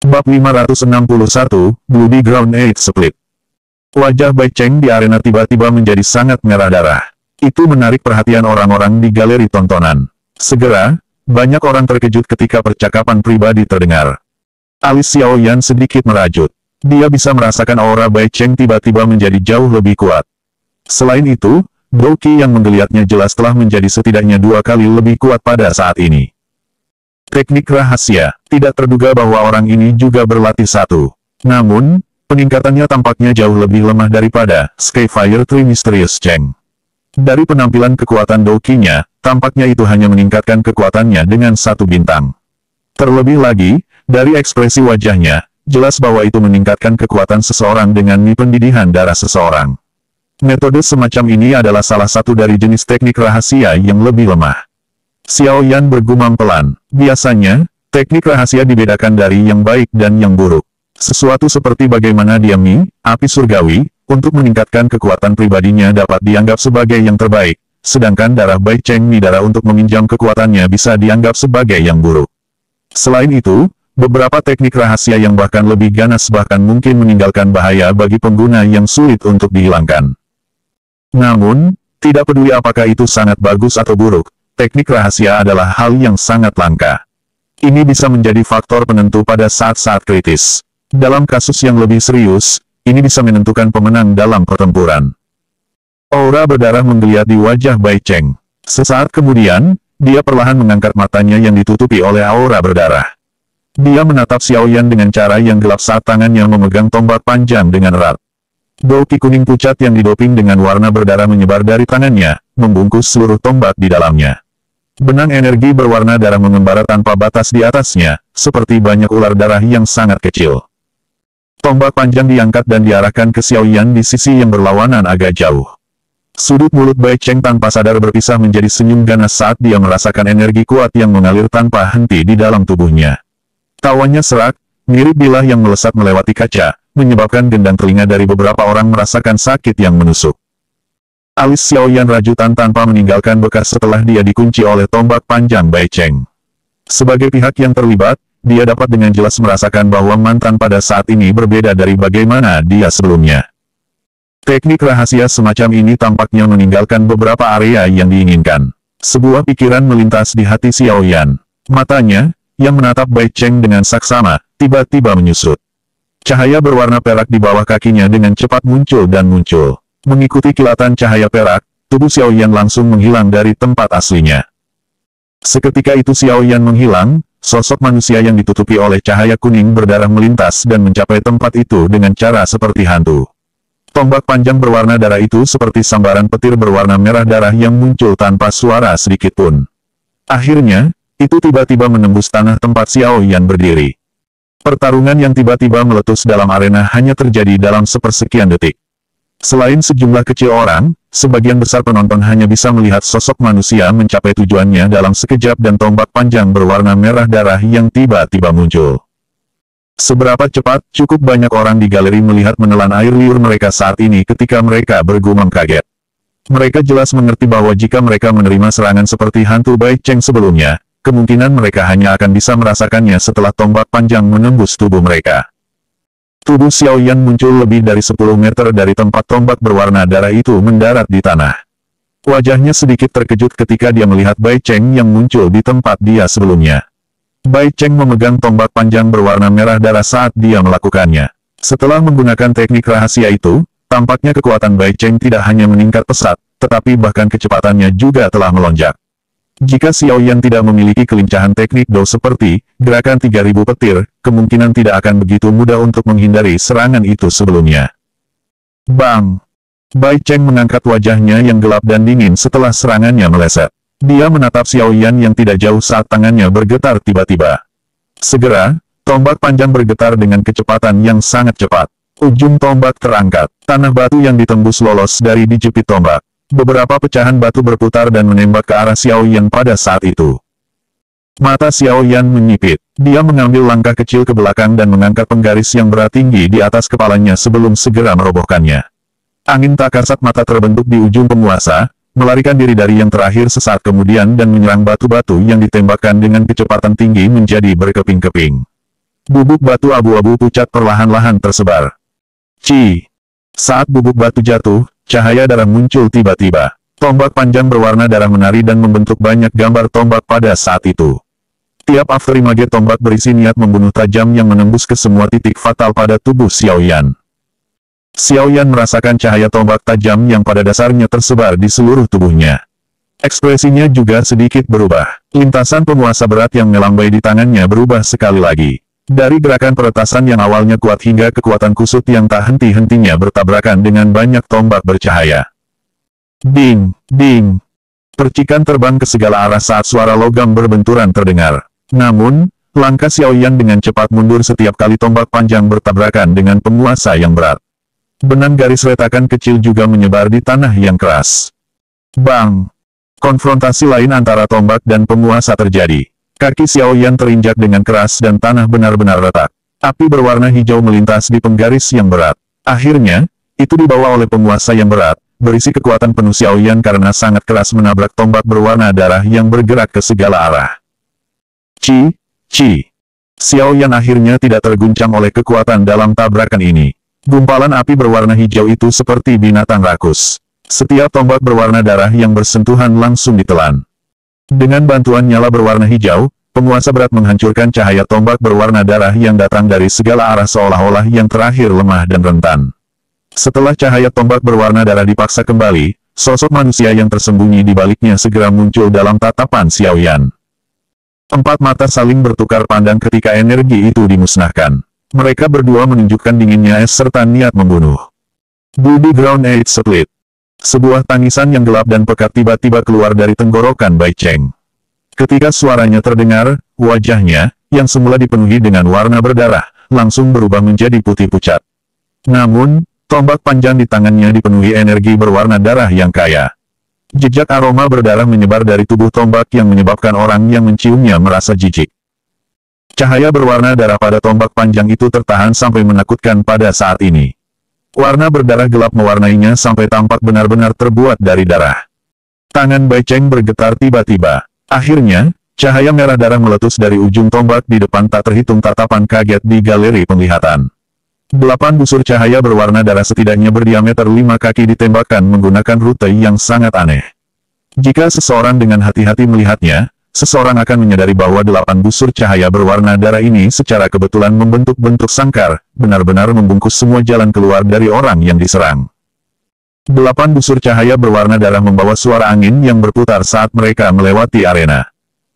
Bab 561, Bloody Ground 8 Split. Wajah Bai Cheng di arena tiba-tiba menjadi sangat merah darah. Itu menarik perhatian orang-orang di galeri tontonan. Segera, banyak orang terkejut ketika percakapan pribadi terdengar. Alis Xiao Yan sedikit merajut. Dia bisa merasakan aura Bai Cheng tiba-tiba menjadi jauh lebih kuat. Selain itu, Doki yang menggeliatnya jelas telah menjadi setidaknya 2 kali lebih kuat pada saat ini. Teknik rahasia, tidak terduga bahwa orang ini juga berlatih satu. Namun, peningkatannya tampaknya jauh lebih lemah daripada Skyfire Tree Mysterious Cheng. Dari penampilan kekuatan Doki-nya, tampaknya itu hanya meningkatkan kekuatannya dengan 1 bintang. Terlebih lagi, dari ekspresi wajahnya, jelas bahwa itu meningkatkan kekuatan seseorang dengan pendidihan darah seseorang. Metode semacam ini adalah salah satu dari jenis teknik rahasia yang lebih lemah. Xiao Yan bergumam pelan. Biasanya, teknik rahasia dibedakan dari yang baik dan yang buruk. Sesuatu seperti bagaimana dia api surgawi, untuk meningkatkan kekuatan pribadinya dapat dianggap sebagai yang terbaik, sedangkan darah Bai Cheng darah untuk meminjam kekuatannya bisa dianggap sebagai yang buruk. Selain itu, beberapa teknik rahasia yang bahkan lebih ganas bahkan mungkin meninggalkan bahaya bagi pengguna yang sulit untuk dihilangkan. Namun, tidak peduli apakah itu sangat bagus atau buruk, teknik rahasia adalah hal yang sangat langka. Ini bisa menjadi faktor penentu pada saat-saat kritis. Dalam kasus yang lebih serius, ini bisa menentukan pemenang dalam pertempuran. Aura berdarah menggeliat di wajah Bai Cheng. Sesaat kemudian, dia perlahan mengangkat matanya yang ditutupi oleh aura berdarah. Dia menatap Xiao Yan dengan cara yang gelap saat tangannya memegang tombak panjang dengan erat. Doki kuning pucat yang didoping dengan warna berdarah menyebar dari tangannya, membungkus seluruh tombak di dalamnya. Benang energi berwarna darah mengembara tanpa batas di atasnya, seperti banyak ular darah yang sangat kecil. Tombak panjang diangkat dan diarahkan ke Xiao Yan di sisi yang berlawanan agak jauh. Sudut mulut Bai Cheng tanpa sadar berpisah menjadi senyum ganas saat dia merasakan energi kuat yang mengalir tanpa henti di dalam tubuhnya. Tawanya serak, mirip bilah yang melesat melewati kaca, menyebabkan gendang telinga dari beberapa orang merasakan sakit yang menusuk. Alis Xiao Yan rajutan tanpa meninggalkan bekas setelah dia dikunci oleh tombak panjang Bai Cheng. Sebagai pihak yang terlibat, dia dapat dengan jelas merasakan bahwa mantan pada saat ini berbeda dari bagaimana dia sebelumnya. Teknik rahasia semacam ini tampaknya meninggalkan beberapa area yang diinginkan. Sebuah pikiran melintas di hati Xiao Yan. Matanya, yang menatap Bai Cheng dengan saksama, tiba-tiba menyusut. Cahaya berwarna perak di bawah kakinya dengan cepat muncul dan muncul. Mengikuti kilatan cahaya perak, tubuh Xiao Yan langsung menghilang dari tempat aslinya. Seketika itu Xiao Yan menghilang, sosok manusia yang ditutupi oleh cahaya kuning berdarah melintas dan mencapai tempat itu dengan cara seperti hantu. Tombak panjang berwarna darah itu seperti sambaran petir berwarna merah darah yang muncul tanpa suara sedikit pun. Akhirnya, itu tiba-tiba menembus tanah tempat Xiao Yan berdiri. Pertarungan yang tiba-tiba meletus dalam arena hanya terjadi dalam sepersekian detik. Selain sejumlah kecil orang, sebagian besar penonton hanya bisa melihat sosok manusia mencapai tujuannya dalam sekejap dan tombak panjang berwarna merah darah yang tiba-tiba muncul. Seberapa cepat, cukup banyak orang di galeri melihat menelan air liur mereka saat ini ketika mereka bergumam kaget. Mereka jelas mengerti bahwa jika mereka menerima serangan seperti hantu Bai Cheng sebelumnya, kemungkinan mereka hanya akan bisa merasakannya setelah tombak panjang menembus tubuh mereka. Tubuh Xiao Yan muncul lebih dari 10 meter dari tempat tombak berwarna darah itu mendarat di tanah. Wajahnya sedikit terkejut ketika dia melihat Bai Cheng yang muncul di tempat dia sebelumnya. Bai Cheng memegang tombak panjang berwarna merah darah saat dia melakukannya. Setelah menggunakan teknik rahasia itu, tampaknya kekuatan Bai Cheng tidak hanya meningkat pesat, tetapi bahkan kecepatannya juga telah melonjak. Jika Xiao Yan tidak memiliki kelincahan teknik Do seperti gerakan 3000 petir, kemungkinan tidak akan begitu mudah untuk menghindari serangan itu sebelumnya. Bang! Bai Cheng mengangkat wajahnya yang gelap dan dingin setelah serangannya meleset. Dia menatap Xiao Yan yang tidak jauh saat tangannya bergetar tiba-tiba. Segera, tombak panjang bergetar dengan kecepatan yang sangat cepat. Ujung tombak terangkat, tanah batu yang ditembus lolos dari dijepit tombak. Beberapa pecahan batu berputar dan menembak ke arah Xiao Yan pada saat itu. Mata Xiao Yan menyipit. Dia mengambil langkah kecil ke belakang dan mengangkat penggaris yang berat tinggi di atas kepalanya sebelum segera merobohkannya. Angin tak kasat mata terbentuk di ujung penguasa, melarikan diri dari yang terakhir sesaat kemudian dan menyerang batu-batu yang ditembakkan dengan kecepatan tinggi menjadi berkeping-keping. Bubuk batu abu-abu pucat perlahan-lahan tersebar. Saat bubuk batu jatuh, cahaya darah muncul tiba-tiba. Tombak panjang berwarna darah menari dan membentuk banyak gambar tombak pada saat itu. Tiap afterimage tombak berisi niat membunuh tajam yang menembus ke semua titik fatal pada tubuh Xiaoyan. Xiaoyan merasakan cahaya tombak tajam yang pada dasarnya tersebar di seluruh tubuhnya. Ekspresinya juga sedikit berubah. Lintasan penguasa berat yang melambai di tangannya berubah sekali lagi. Dari gerakan peretasan yang awalnya kuat hingga kekuatan kusut yang tak henti-hentinya bertabrakan dengan banyak tombak bercahaya. Ding, ding. Percikan terbang ke segala arah saat suara logam berbenturan terdengar. Namun, langkah Xiaoyan dengan cepat mundur setiap kali tombak panjang bertabrakan dengan penguasa yang berat. Benang garis retakan kecil juga menyebar di tanah yang keras. Bang! Konfrontasi lain antara tombak dan penguasa terjadi. Kaki Xiaoyan terinjak dengan keras dan tanah benar-benar retak. Api berwarna hijau melintas di penggaris yang berat. Akhirnya, itu dibawa oleh penguasa yang berat, berisi kekuatan penuh Xiaoyan karena sangat keras menabrak tombak berwarna darah yang bergerak ke segala arah. Xiaoyan akhirnya tidak terguncang oleh kekuatan dalam tabrakan ini. Gumpalan api berwarna hijau itu seperti binatang rakus. Setiap tombak berwarna darah yang bersentuhan langsung ditelan. Dengan bantuan nyala berwarna hijau, penguasa berat menghancurkan cahaya tombak berwarna darah yang datang dari segala arah seolah-olah yang terakhir lemah dan rentan. Setelah cahaya tombak berwarna darah dipaksa kembali, sosok manusia yang tersembunyi di baliknya segera muncul dalam tatapan Xiaoyan. Empat mata saling bertukar pandang ketika energi itu dimusnahkan. Mereka berdua menunjukkan dinginnya es serta niat membunuh. Bloody Ground 8 Split. Sebuah tangisan yang gelap dan pekat tiba-tiba keluar dari tenggorokan Bai Cheng. Ketika suaranya terdengar, wajahnya, yang semula dipenuhi dengan warna berdarah, langsung berubah menjadi putih pucat. Namun, tombak panjang di tangannya dipenuhi energi berwarna darah yang kaya. Jejak aroma berdarah menyebar dari tubuh tombak yang menyebabkan orang yang menciumnya merasa jijik. Cahaya berwarna darah pada tombak panjang itu tertahan sampai menakutkan pada saat ini. Warna berdarah gelap mewarnainya sampai tampak benar-benar terbuat dari darah. Tangan Bai Cheng bergetar tiba-tiba. Akhirnya, cahaya merah darah meletus dari ujung tombak di depan tak terhitung tatapan kaget di galeri penglihatan. 8 busur cahaya berwarna darah setidaknya berdiameter 5 kaki ditembakkan menggunakan rute yang sangat aneh. Jika seseorang dengan hati-hati melihatnya, seseorang akan menyadari bahwa 8 busur cahaya berwarna darah ini secara kebetulan membentuk bentuk sangkar, benar-benar membungkus semua jalan keluar dari orang yang diserang. 8 busur cahaya berwarna darah membawa suara angin yang berputar saat mereka melewati arena.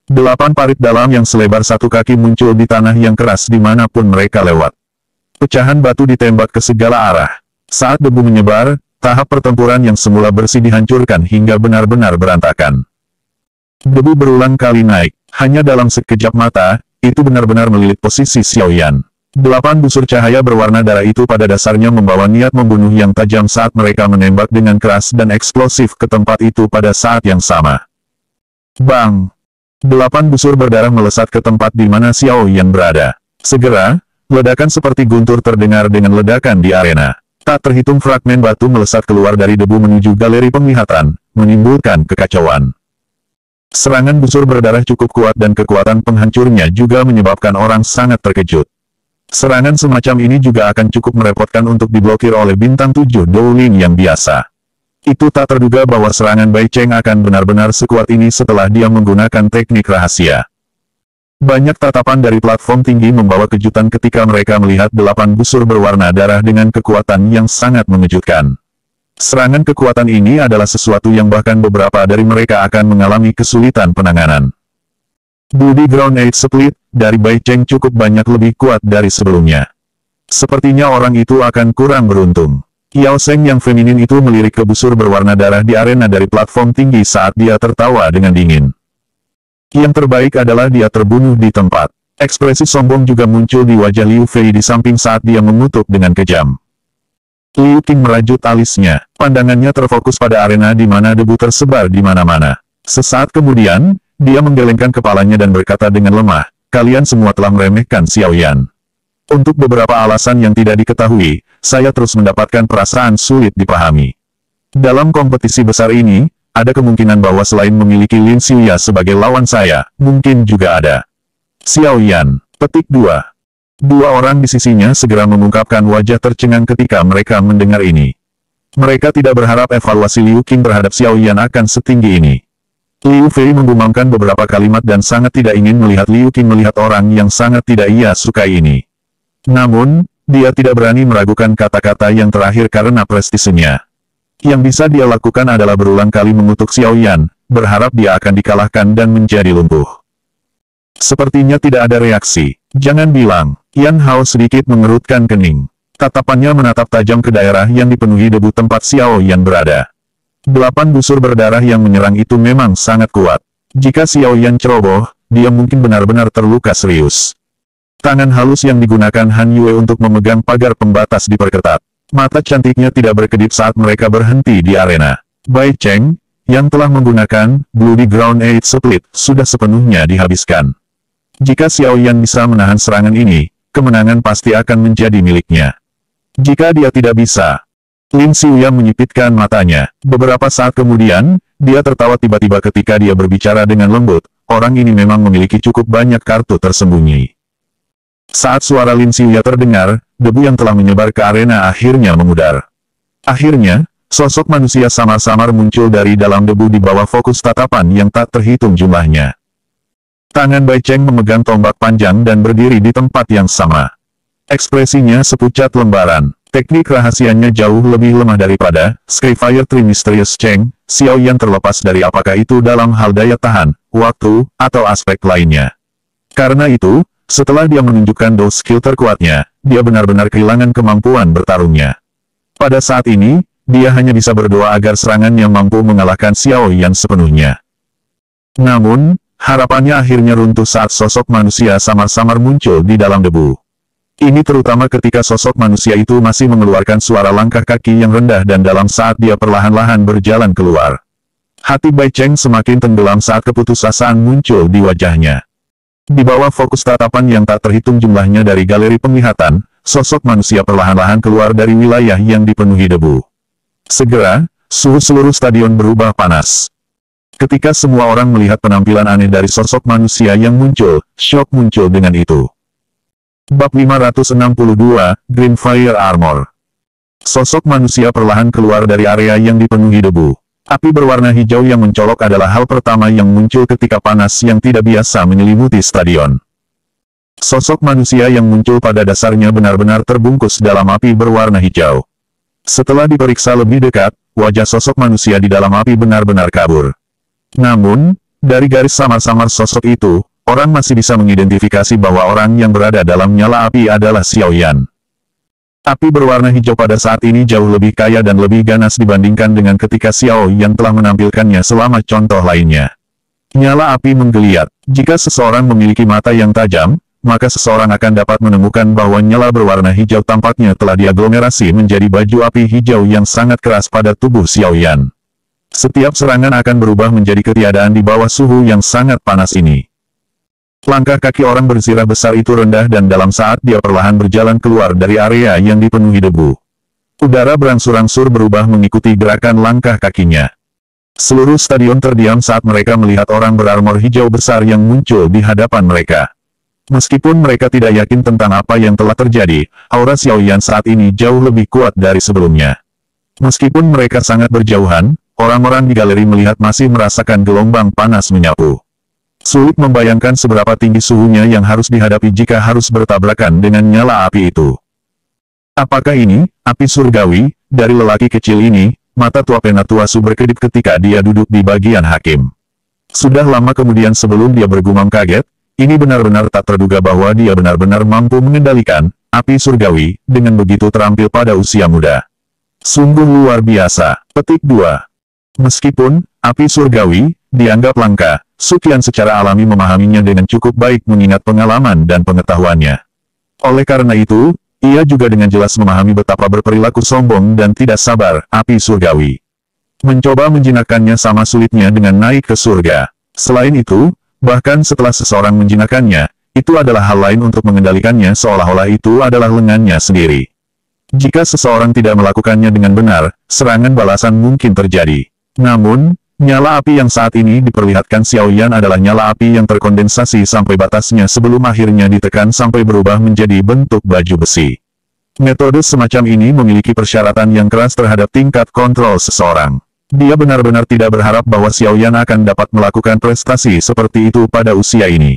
8 parit dalam yang selebar 1 kaki muncul di tanah yang keras dimanapun mereka lewat. Pecahan batu ditembak ke segala arah. Saat debu menyebar, tahap pertempuran yang semula bersih dihancurkan hingga benar-benar berantakan. Debu berulang kali naik. Hanya dalam sekejap mata, itu benar-benar melilit posisi Xiaoyan. 8 busur cahaya berwarna darah itu pada dasarnya membawa niat membunuh yang tajam saat mereka menembak dengan keras dan eksplosif ke tempat itu pada saat yang sama. Bang! 8 busur berdarah melesat ke tempat di mana Xiaoyan berada. Segera, ledakan seperti guntur terdengar dengan ledakan di arena. Tak terhitung fragmen batu melesat keluar dari debu menuju galeri penglihatan, menimbulkan kekacauan. Serangan busur berdarah cukup kuat dan kekuatan penghancurnya juga menyebabkan orang sangat terkejut. Serangan semacam ini juga akan cukup merepotkan untuk diblokir oleh bintang 7 Dowling yang biasa. Itu tak terduga bahwa serangan Bai Cheng akan benar-benar sekuat ini setelah dia menggunakan teknik rahasia. Banyak tatapan dari platform tinggi membawa kejutan ketika mereka melihat 8 busur berwarna darah dengan kekuatan yang sangat mengejutkan. Serangan kekuatan ini adalah sesuatu yang bahkan beberapa dari mereka akan mengalami kesulitan penanganan. Bloody Ground 8 Split dari Bai Cheng cukup banyak lebih kuat dari sebelumnya. Sepertinya orang itu akan kurang beruntung. Yao Sheng yang feminin itu melirik ke busur berwarna darah di arena dari platform tinggi saat dia tertawa dengan dingin. Yang terbaik adalah dia terbunuh di tempat. Ekspresi sombong juga muncul di wajah Liu Fei di samping saat dia mengutuk dengan kejam. Liu Qing merajut alisnya. Pandangannya terfokus pada arena di mana debu tersebar di mana-mana. Sesaat kemudian, dia menggelengkan kepalanya dan berkata dengan lemah, "Kalian semua telah meremehkan Xiaoyan. Untuk beberapa alasan yang tidak diketahui, saya terus mendapatkan perasaan sulit dipahami. Dalam kompetisi besar ini, ada kemungkinan bahwa selain memiliki Lin Xiuya sebagai lawan saya, mungkin juga ada Xiaoyan." Petik 2. Dua orang di sisinya segera mengungkapkan wajah tercengang ketika mereka mendengar ini. Mereka tidak berharap evaluasi Liu Qing terhadap Xiao Yan akan setinggi ini. Liu Fei menggumamkan beberapa kalimat dan sangat tidak ingin melihat Liu Qing melihat orang yang sangat tidak ia sukai ini. Namun, dia tidak berani meragukan kata-kata yang terakhir karena prestisenya. Yang bisa dia lakukan adalah berulang kali mengutuk Xiao Yan, berharap dia akan dikalahkan dan menjadi lumpuh. Sepertinya tidak ada reaksi. Jangan bilang. Yan Hao sedikit mengerutkan kening. Tatapannya menatap tajam ke daerah yang dipenuhi debu tempat Xiao Yan berada. 8 busur berdarah yang menyerang itu memang sangat kuat. Jika Xiao Yan ceroboh, dia mungkin benar-benar terluka serius. Tangan halus yang digunakan Han Yue untuk memegang pagar pembatas diperketat. Mata cantiknya tidak berkedip saat mereka berhenti di arena. Bai Cheng, yang telah menggunakan Bloody Ground 8 Split, sudah sepenuhnya dihabiskan. Jika Xiao Yan bisa menahan serangan ini, kemenangan pasti akan menjadi miliknya. Jika dia tidak bisa, Lin Xiuya menyipitkan matanya. Beberapa saat kemudian, dia tertawa tiba-tiba ketika dia berbicara dengan lembut. Orang ini memang memiliki cukup banyak kartu tersembunyi. Saat suara Lin Xiuya terdengar, debu yang telah menyebar ke arena akhirnya memudar. Akhirnya, sosok manusia samar-samar muncul dari dalam debu di bawah fokus tatapan yang tak terhitung jumlahnya. Tangan Bai Cheng memegang tombak panjang dan berdiri di tempat yang sama. Ekspresinya sepucat lembaran. Teknik rahasianya jauh lebih lemah daripada Skyfire Tree Mysterious Cheng. Xiao Yan terlepas dari apakah itu dalam hal daya tahan, waktu, atau aspek lainnya. Karena itu, setelah dia menunjukkan dua skill terkuatnya, dia benar-benar kehilangan kemampuan bertarungnya. Pada saat ini, dia hanya bisa berdoa agar serangannya mampu mengalahkan Xiao Yan sepenuhnya. Namun, harapannya akhirnya runtuh saat sosok manusia samar-samar muncul di dalam debu. Ini terutama ketika sosok manusia itu masih mengeluarkan suara langkah kaki yang rendah dan dalam saat dia perlahan-lahan berjalan keluar. Hati Bai Cheng semakin tenggelam saat keputusasaan muncul di wajahnya. Di bawah fokus tatapan yang tak terhitung jumlahnya dari galeri penglihatan, sosok manusia perlahan-lahan keluar dari wilayah yang dipenuhi debu. Segera, suhu seluruh stadion berubah panas. Ketika semua orang melihat penampilan aneh dari sosok manusia yang muncul, syok muncul dengan itu. Bab 562, Green Fire Armor. Sosok manusia perlahan keluar dari area yang dipenuhi debu. Api berwarna hijau yang mencolok adalah hal pertama yang muncul ketika panas yang tidak biasa menyelimuti stadion. Sosok manusia yang muncul pada dasarnya benar-benar terbungkus dalam api berwarna hijau. Setelah diperiksa lebih dekat, wajah sosok manusia di dalam api benar-benar kabur. Namun, dari garis samar-samar sosok itu, orang masih bisa mengidentifikasi bahwa orang yang berada dalam nyala api adalah Xiao Yan. Api berwarna hijau pada saat ini jauh lebih kaya dan lebih ganas dibandingkan dengan ketika Xiao Yan telah menampilkannya selama contoh lainnya. Nyala api menggeliat. Jika seseorang memiliki mata yang tajam, maka seseorang akan dapat menemukan bahwa nyala berwarna hijau tampaknya telah diaglomerasi menjadi baju api hijau yang sangat keras pada tubuh Xiao Yan. Setiap serangan akan berubah menjadi ketiadaan di bawah suhu yang sangat panas ini. Langkah kaki orang berzirah besar itu rendah dan dalam saat dia perlahan berjalan keluar dari area yang dipenuhi debu. Udara berangsur-angsur berubah mengikuti gerakan langkah kakinya. Seluruh stadion terdiam saat mereka melihat orang berarmor hijau besar yang muncul di hadapan mereka. Meskipun mereka tidak yakin tentang apa yang telah terjadi, aura Xiao Yan saat ini jauh lebih kuat dari sebelumnya. Meskipun mereka sangat berjauhan, orang-orang di galeri melihat masih merasakan gelombang panas menyapu. Sulit membayangkan seberapa tinggi suhunya yang harus dihadapi jika harus bertabrakan dengan nyala api itu. Apakah ini, api surgawi, dari lelaki kecil ini? Mata tua Penatua Su berkedip ketika dia duduk di bagian hakim. Sudah lama kemudian sebelum dia bergumam kaget, ini benar-benar tak terduga bahwa dia benar-benar mampu mengendalikan api surgawi dengan begitu terampil pada usia muda. Sungguh luar biasa. Petik 2. Meskipun api surgawi dianggap langka, Su Qian secara alami memahaminya dengan cukup baik mengingat pengalaman dan pengetahuannya. Oleh karena itu, ia juga dengan jelas memahami betapa berperilaku sombong dan tidak sabar api surgawi. Mencoba menjinakkannya sama sulitnya dengan naik ke surga. Selain itu, bahkan setelah seseorang menjinakkannya, itu adalah hal lain untuk mengendalikannya seolah-olah itu adalah lengannya sendiri. Jika seseorang tidak melakukannya dengan benar, serangan balasan mungkin terjadi. Namun, Nyala api yang saat ini diperlihatkan Xiao Yan adalah nyala api yang terkondensasi sampai batasnya sebelum akhirnya ditekan sampai berubah menjadi bentuk baju besi. Metode semacam ini memiliki persyaratan yang keras terhadap tingkat kontrol seseorang. Dia benar-benar tidak berharap bahwa Xiao Yan akan dapat melakukan prestasi seperti itu pada usia ini.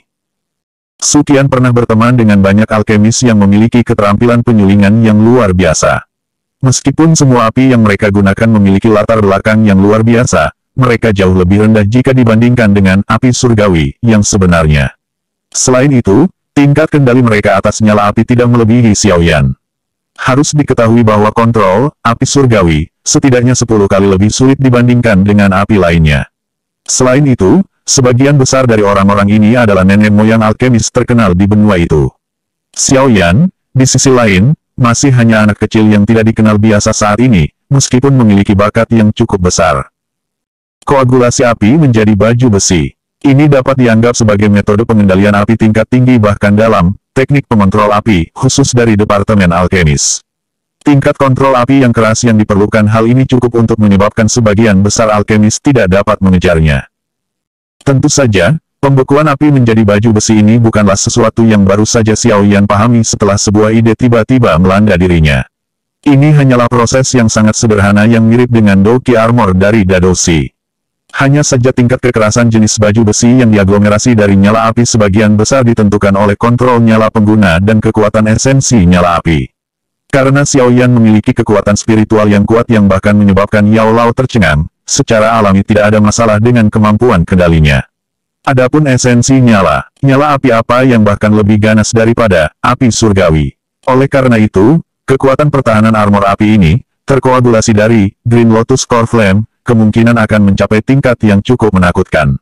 Su Qian pernah berteman dengan banyak alkemis yang memiliki keterampilan penyulingan yang luar biasa. Meskipun semua api yang mereka gunakan memiliki latar belakang yang luar biasa, mereka jauh lebih rendah jika dibandingkan dengan api surgawi yang sebenarnya. Selain itu, tingkat kendali mereka atas nyala api tidak melebihi Xiao Yan. Harus diketahui bahwa kontrol api surgawi setidaknya 10 kali lebih sulit dibandingkan dengan api lainnya. Selain itu, sebagian besar dari orang-orang ini adalah nenek moyang alkemis terkenal di benua itu. Xiao Yan, di sisi lain, masih hanya anak kecil yang tidak dikenal biasa saat ini, meskipun memiliki bakat yang cukup besar. Koagulasi api menjadi baju besi. Ini dapat dianggap sebagai metode pengendalian api tingkat tinggi bahkan dalam teknik pengontrol api, khusus dari Departemen Alkemis. Tingkat kontrol api yang keras yang diperlukan hal ini cukup untuk menyebabkan sebagian besar alkemis tidak dapat mengejarnya. Tentu saja, pembekuan api menjadi baju besi ini bukanlah sesuatu yang baru saja Xiao Yan pahami setelah sebuah ide tiba-tiba melanda dirinya. Ini hanyalah proses yang sangat sederhana yang mirip dengan Doki Armor dari Dadoshi. Hanya saja tingkat kekerasan jenis baju besi yang diaglomerasi dari nyala api sebagian besar ditentukan oleh kontrol nyala pengguna dan kekuatan esensi nyala api. Karena Xiao Yan memiliki kekuatan spiritual yang kuat yang bahkan menyebabkan Yao Lao tercengang, secara alami tidak ada masalah dengan kemampuan kendalinya. Adapun esensi nyala api apa yang bahkan lebih ganas daripada api surgawi. Oleh karena itu, kekuatan pertahanan armor api ini, terkoagulasi dari Green Lotus Core Flame, kemungkinan akan mencapai tingkat yang cukup menakutkan.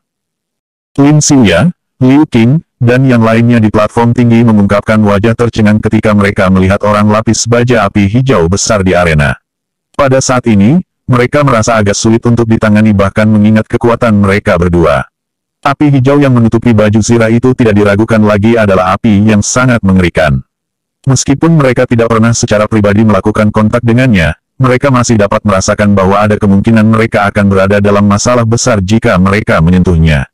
Lin Xiya, Liu Qing, dan yang lainnya di platform tinggi mengungkapkan wajah tercengang ketika mereka melihat orang lapis baja api hijau besar di arena. Pada saat ini, mereka merasa agak sulit untuk ditangani bahkan mengingat kekuatan mereka berdua. Api hijau yang menutupi baju zirah itu tidak diragukan lagi adalah api yang sangat mengerikan. Meskipun mereka tidak pernah secara pribadi melakukan kontak dengannya, mereka masih dapat merasakan bahwa ada kemungkinan mereka akan berada dalam masalah besar jika mereka menyentuhnya.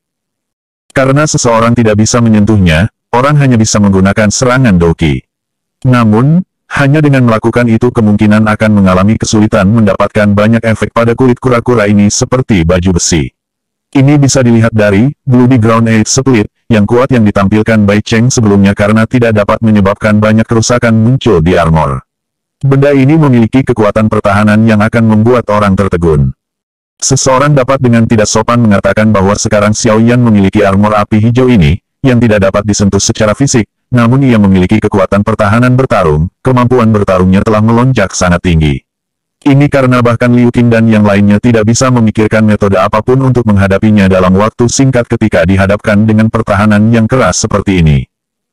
Karena seseorang tidak bisa menyentuhnya, orang hanya bisa menggunakan serangan Doki. Namun, hanya dengan melakukan itu kemungkinan akan mengalami kesulitan mendapatkan banyak efek pada kulit kura-kura ini seperti baju besi. Ini bisa dilihat dari Bloody Ground Age Split yang kuat yang ditampilkan Bai Cheng sebelumnya karena tidak dapat menyebabkan banyak kerusakan muncul di armor. Benda ini memiliki kekuatan pertahanan yang akan membuat orang tertegun. Seseorang dapat dengan tidak sopan mengatakan bahwa sekarang Xiao Yan memiliki armor api hijau ini, yang tidak dapat disentuh secara fisik, namun ia memiliki kekuatan pertahanan bertarung, kemampuan bertarungnya telah melonjak sangat tinggi. Ini karena bahkan Liu Qing dan yang lainnya tidak bisa memikirkan metode apapun untuk menghadapinya dalam waktu singkat ketika dihadapkan dengan pertahanan yang keras seperti ini.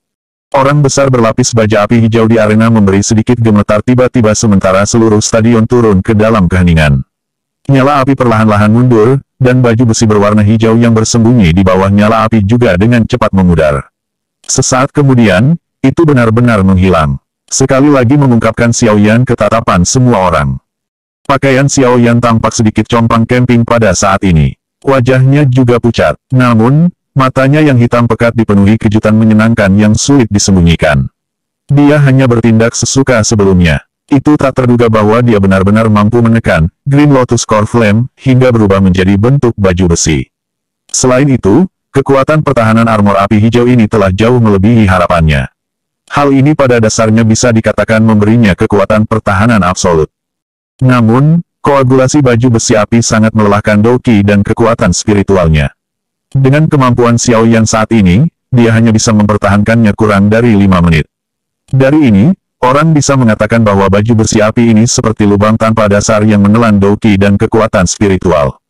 Orang besar berlapis baja api hijau di arena memberi sedikit gemetar tiba-tiba sementara seluruh stadion turun ke dalam keheningan. Nyala api perlahan-lahan mundur, dan baju besi berwarna hijau yang bersembunyi di bawah nyala api juga dengan cepat memudar. Sesaat kemudian, itu benar-benar menghilang. Sekali lagi mengungkapkan Xiao Yan ke tatapan semua orang. Pakaian Xiao Yan tampak sedikit compang camping pada saat ini. Wajahnya juga pucat, namun, matanya yang hitam pekat dipenuhi kejutan menyenangkan yang sulit disembunyikan. Dia hanya bertindak sesuka sebelumnya. Itu tak terduga bahwa dia benar-benar mampu menekan Green Lotus Core Flame hingga berubah menjadi bentuk baju besi. Selain itu, kekuatan pertahanan armor api hijau ini telah jauh melebihi harapannya. Hal ini pada dasarnya bisa dikatakan memberinya kekuatan pertahanan absolut. Namun, koagulasi baju besi api sangat melelahkan Doki dan kekuatan spiritualnya. Dengan kemampuan Xiao Yan saat ini, dia hanya bisa mempertahankannya kurang dari 5 menit. Dari ini, orang bisa mengatakan bahwa baju besi api ini seperti lubang tanpa dasar yang menelan Doki dan kekuatan spiritual.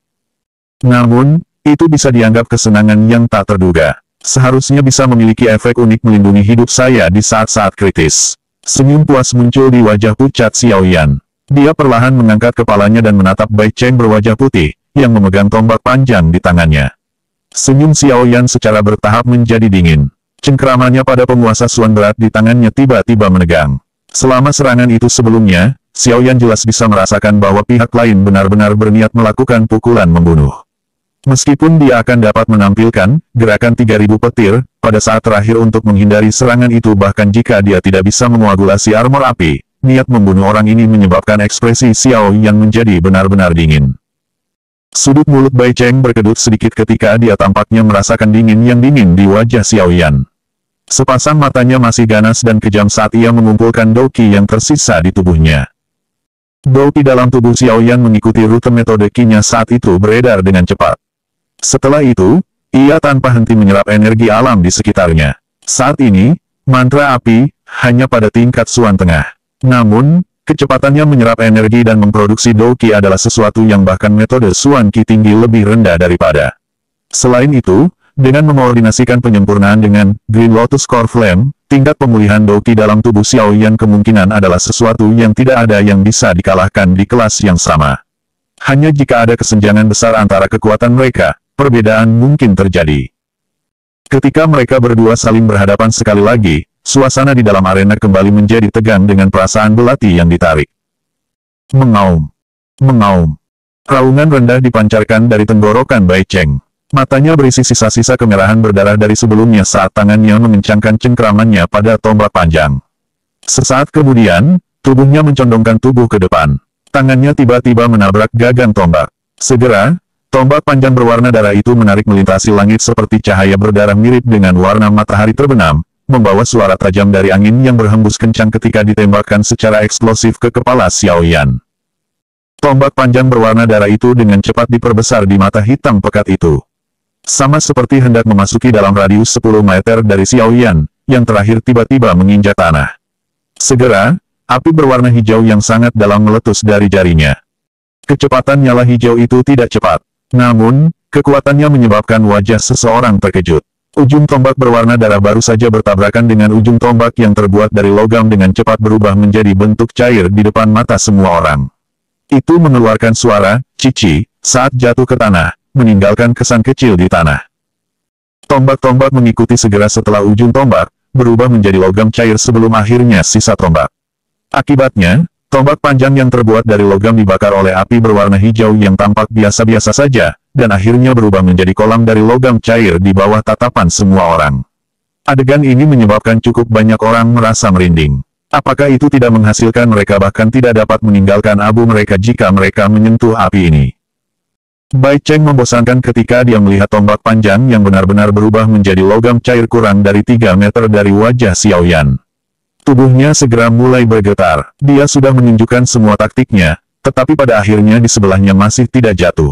Namun, itu bisa dianggap kesenangan yang tak terduga. Seharusnya bisa memiliki efek unik melindungi hidup saya di saat-saat kritis. Senyum puas muncul di wajah pucat Xiao Yan. Dia perlahan mengangkat kepalanya dan menatap Bai Cheng berwajah putih, yang memegang tombak panjang di tangannya. Senyum Xiao Yan secara bertahap menjadi dingin. Cengkeramannya pada penguasa Suan berat di tangannya tiba-tiba menegang. Selama serangan itu sebelumnya, Xiao Yan jelas bisa merasakan bahwa pihak lain benar-benar berniat melakukan pukulan membunuh. Meskipun dia akan dapat menampilkan gerakan 3000 petir pada saat terakhir untuk menghindari serangan itu, bahkan jika dia tidak bisa mengoagulasi armor api, niat membunuh orang ini menyebabkan ekspresi Xiao Yan menjadi benar-benar dingin. Sudut mulut Bai Cheng berkedut sedikit ketika dia tampaknya merasakan dingin yang dingin di wajah Xiao Yan. Sepasang matanya masih ganas dan kejam saat ia mengumpulkan Doqi yang tersisa di tubuhnya. Doqi dalam tubuh Xiao Yan mengikuti rute metode Qi-nya saat itu beredar dengan cepat. Setelah itu, ia tanpa henti menyerap energi alam di sekitarnya. Saat ini, mantra api hanya pada tingkat Suan Tengah. Namun, kecepatannya menyerap energi dan memproduksi Doqi adalah sesuatu yang bahkan metode Suan Qi tinggi lebih rendah daripada. Selain itu, dengan mengkoordinasikan penyempurnaan dengan Green Lotus Core Flame, tingkat pemulihan Doqi dalam tubuh Xiao Yan kemungkinan adalah sesuatu yang tidak ada yang bisa dikalahkan di kelas yang sama. Hanya jika ada kesenjangan besar antara kekuatan mereka, perbedaan mungkin terjadi. Ketika mereka berdua saling berhadapan sekali lagi, suasana di dalam arena kembali menjadi tegang dengan perasaan belati yang ditarik. Mengaum. Mengaum. Raungan rendah dipancarkan dari tenggorokan Bai Cheng. Matanya berisi sisa-sisa kemerahan berdarah dari sebelumnya saat tangannya mengencangkan cengkramannya pada tombak panjang. Sesaat kemudian, tubuhnya mencondongkan tubuh ke depan. Tangannya tiba-tiba menabrak gagang tombak. Segera, tombak panjang berwarna darah itu menarik melintasi langit seperti cahaya berdarah mirip dengan warna matahari terbenam, membawa suara tajam dari angin yang berhembus kencang ketika ditembakkan secara eksplosif ke kepala Xiao Yan. Tombak panjang berwarna darah itu dengan cepat diperbesar di mata hitam pekat itu. Sama seperti hendak memasuki dalam radius 10 meter dari Xiao Yan, yang terakhir tiba-tiba menginjak tanah. Segera, api berwarna hijau yang sangat dalam meletus dari jarinya. Kecepatan nyala hijau itu tidak cepat. Namun, kekuatannya menyebabkan wajah seseorang terkejut. Ujung tombak berwarna darah baru saja bertabrakan dengan ujung tombak yang terbuat dari logam dengan cepat berubah menjadi bentuk cair di depan mata semua orang. Itu mengeluarkan suara, cici, saat jatuh ke tanah, meninggalkan kesan kecil di tanah. Tombak-tombak mengikuti segera setelah ujung tombak, berubah menjadi logam cair sebelum akhirnya sisa tombak. Akibatnya, tombak panjang yang terbuat dari logam dibakar oleh api berwarna hijau yang tampak biasa-biasa saja, dan akhirnya berubah menjadi kolam dari logam cair di bawah tatapan semua orang. Adegan ini menyebabkan cukup banyak orang merasa merinding. Apakah itu tidak menghasilkan mereka bahkan tidak dapat meninggalkan abu mereka jika mereka menyentuh api ini? Bai Cheng membosankan ketika dia melihat tombak panjang yang benar-benar berubah menjadi logam cair kurang dari 3 meter dari wajah Xiao Yan. Tubuhnya segera mulai bergetar. Dia sudah menunjukkan semua taktiknya, tetapi pada akhirnya di sebelahnya masih tidak jatuh.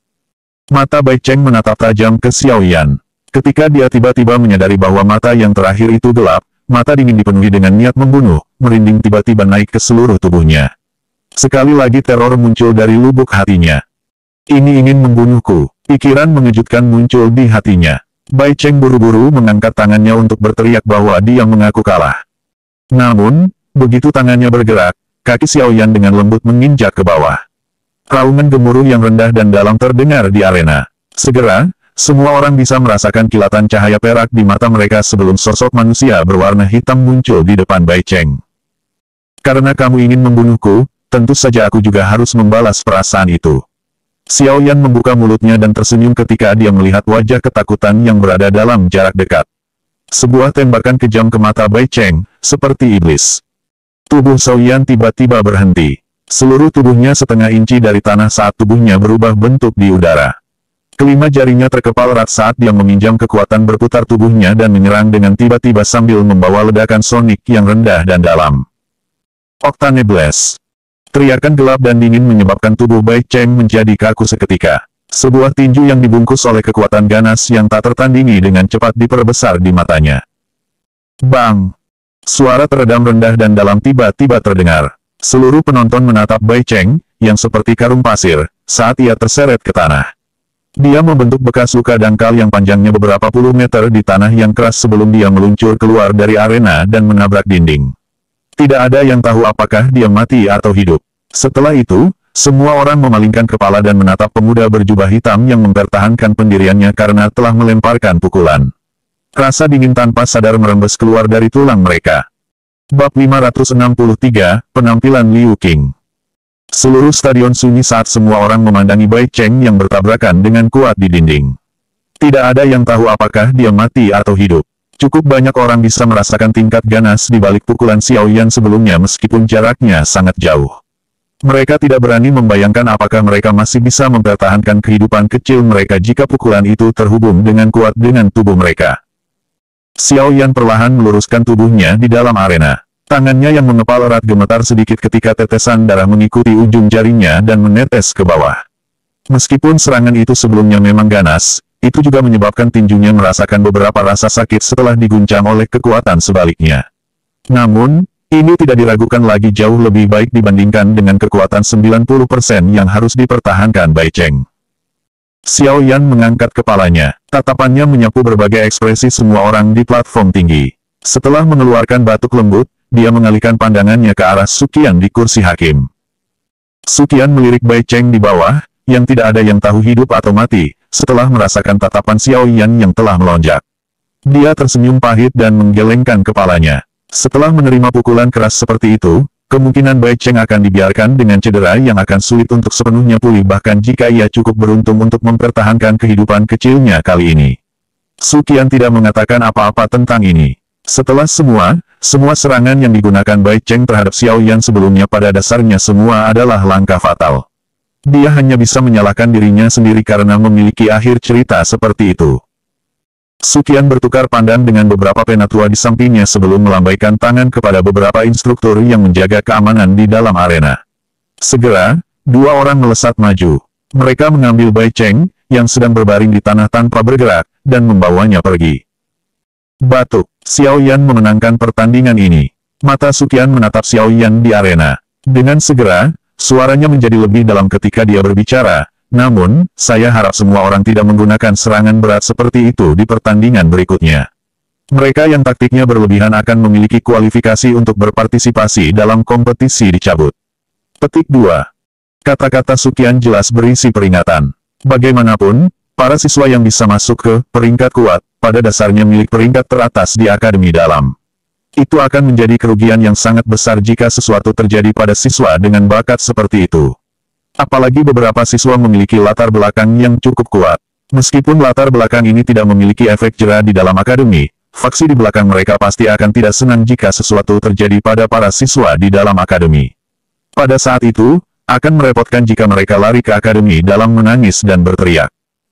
Mata Bai Cheng menatap tajam ke Xiao Yan. Ketika dia tiba-tiba menyadari bahwa mata yang terakhir itu gelap, mata dingin dipenuhi dengan niat membunuh, merinding tiba-tiba naik ke seluruh tubuhnya. Sekali lagi teror muncul dari lubuk hatinya. Ini ingin membunuhku. Pikiran mengejutkan muncul di hatinya. Bai Cheng buru-buru mengangkat tangannya untuk berteriak bahwa dia mengaku kalah. Namun, begitu tangannya bergerak, kaki Xiao Yan dengan lembut menginjak ke bawah. Raungan gemuruh yang rendah dan dalam terdengar di arena. Segera, semua orang bisa merasakan kilatan cahaya perak di mata mereka sebelum sosok manusia berwarna hitam muncul di depan Bai Cheng. Karena kamu ingin membunuhku, tentu saja aku juga harus membalas perasaan itu. Xiao Yan membuka mulutnya dan tersenyum ketika dia melihat wajah ketakutan yang berada dalam jarak dekat. Sebuah tembakan kejam ke mata Bai Cheng, seperti iblis. Tubuh Xiao Yan tiba-tiba berhenti. Seluruh tubuhnya setengah inci dari tanah saat tubuhnya berubah bentuk di udara. Kelima jarinya terkepal erat saat dia meminjam kekuatan berputar tubuhnya dan menyerang dengan tiba-tiba sambil membawa ledakan sonik yang rendah dan dalam. Octane Blast. Teriakan gelap dan dingin menyebabkan tubuh Bai Cheng menjadi kaku seketika. Sebuah tinju yang dibungkus oleh kekuatan ganas yang tak tertandingi dengan cepat diperbesar di matanya. Bang! Suara teredam rendah dan dalam tiba-tiba terdengar. Seluruh penonton menatap Bai Cheng, yang seperti karung pasir, saat ia terseret ke tanah. Dia membentuk bekas luka dangkal yang panjangnya beberapa puluh meter di tanah yang keras sebelum dia meluncur keluar dari arena dan menabrak dinding. Tidak ada yang tahu apakah dia mati atau hidup. Setelah itu, semua orang memalingkan kepala dan menatap pemuda berjubah hitam yang mempertahankan pendiriannya karena telah melemparkan pukulan. Rasa dingin tanpa sadar merembes keluar dari tulang mereka. Bab 563, Penampilan Liu Qing. Seluruh stadion sunyi saat semua orang memandangi Bai Cheng yang bertabrakan dengan kuat di dinding. Tidak ada yang tahu apakah dia mati atau hidup. Cukup banyak orang bisa merasakan tingkat ganas di balik pukulan Xiao Yan sebelumnya meskipun jaraknya sangat jauh. Mereka tidak berani membayangkan apakah mereka masih bisa mempertahankan kehidupan kecil mereka jika pukulan itu terhubung dengan kuat dengan tubuh mereka. Xiao Yan perlahan meluruskan tubuhnya di dalam arena. Tangannya yang mengepal erat gemetar sedikit ketika tetesan darah mengikuti ujung jarinya dan menetes ke bawah. Meskipun serangan itu sebelumnya memang ganas, itu juga menyebabkan tinjunya merasakan beberapa rasa sakit setelah diguncang oleh kekuatan sebaliknya. Namun, ini tidak diragukan lagi jauh lebih baik dibandingkan dengan kekuatan 90% yang harus dipertahankan Bai Cheng. Xiao Yan mengangkat kepalanya, tatapannya menyapu berbagai ekspresi semua orang di platform tinggi. Setelah mengeluarkan batuk lembut, dia mengalihkan pandangannya ke arah Suqian di kursi hakim. Suqian melirik Bai Cheng di bawah, yang tidak ada yang tahu hidup atau mati, setelah merasakan tatapan Xiao Yan yang telah melonjak. Dia tersenyum pahit dan menggelengkan kepalanya. Setelah menerima pukulan keras seperti itu, kemungkinan Bai Cheng akan dibiarkan dengan cedera yang akan sulit untuk sepenuhnya pulih bahkan jika ia cukup beruntung untuk mempertahankan kehidupan kecilnya kali ini. Suqian tidak mengatakan apa-apa tentang ini. Setelah semua serangan yang digunakan Bai Cheng terhadap Xiao Yan sebelumnya pada dasarnya semua adalah langkah fatal. Dia hanya bisa menyalahkan dirinya sendiri karena memiliki akhir cerita seperti itu. Suqian bertukar pandang dengan beberapa penatua di sampingnya sebelum melambaikan tangan kepada beberapa instruktur yang menjaga keamanan di dalam arena. Segera, dua orang melesat maju. Mereka mengambil Bai Cheng, yang sedang berbaring di tanah tanpa bergerak, dan membawanya pergi. Batuk. Xiao Yan memenangkan pertandingan ini. Mata Suqian menatap Xiao Yan di arena. Dengan segera, suaranya menjadi lebih dalam ketika dia berbicara, namun, saya harap semua orang tidak menggunakan serangan berat seperti itu di pertandingan berikutnya. Mereka yang taktiknya berlebihan akan memiliki kualifikasi untuk berpartisipasi dalam kompetisi dicabut. Petik 2. Kata-kata Suqian jelas berisi peringatan. Bagaimanapun, para siswa yang bisa masuk ke peringkat kuat, pada dasarnya milik peringkat teratas di Akademi Dalam. Itu akan menjadi kerugian yang sangat besar jika sesuatu terjadi pada siswa dengan bakat seperti itu. Apalagi beberapa siswa memiliki latar belakang yang cukup kuat. Meskipun latar belakang ini tidak memiliki efek jera di dalam akademi, faksi di belakang mereka pasti akan tidak senang jika sesuatu terjadi pada para siswa di dalam akademi. Pada saat itu, akan merepotkan jika mereka lari ke akademi dalam menangis dan berteriak.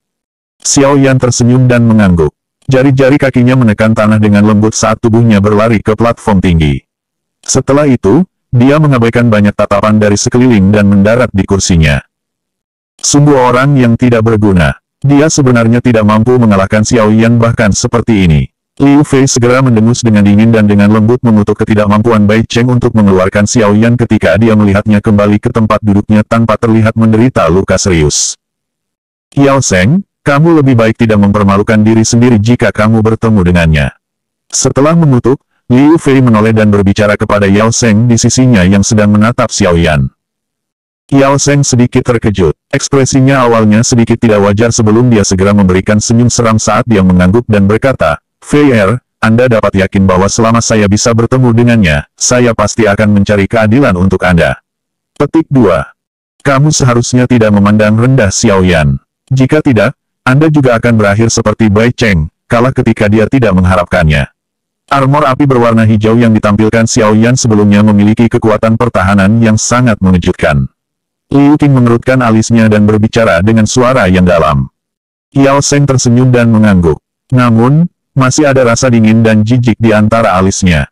Xiao Yan tersenyum dan mengangguk. Jari-jari kakinya menekan tanah dengan lembut saat tubuhnya berlari ke platform tinggi. Setelah itu, dia mengabaikan banyak tatapan dari sekeliling dan mendarat di kursinya. Sungguh orang yang tidak berguna. Dia sebenarnya tidak mampu mengalahkan Xiao Yan bahkan seperti ini. Liu Fei segera mendengus dengan dingin dan dengan lembut mengutuk ketidakmampuan Bai Cheng untuk mengeluarkan Xiao Yan ketika dia melihatnya kembali ke tempat duduknya tanpa terlihat menderita luka serius. Yao Sheng, kamu lebih baik tidak mempermalukan diri sendiri jika kamu bertemu dengannya. Setelah mengutuk, Liu Fei menoleh dan berbicara kepada Yao Sheng di sisinya yang sedang menatap Xiao Yan. Yao Sheng sedikit terkejut. Ekspresinya awalnya sedikit tidak wajar sebelum dia segera memberikan senyum seram saat dia mengangguk dan berkata, Fei Anda dapat yakin bahwa selama saya bisa bertemu dengannya, saya pasti akan mencari keadilan untuk Anda. Petik 2. Kamu seharusnya tidak memandang rendah Xiao Yan. Jika tidak, Anda juga akan berakhir seperti Bai Cheng, kalah ketika dia tidak mengharapkannya. Armor api berwarna hijau yang ditampilkan Xiao Yan sebelumnya memiliki kekuatan pertahanan yang sangat mengejutkan. Liu Qing mengerutkan alisnya dan berbicara dengan suara yang dalam. Yao Sheng tersenyum dan mengangguk. Namun, masih ada rasa dingin dan jijik di antara alisnya.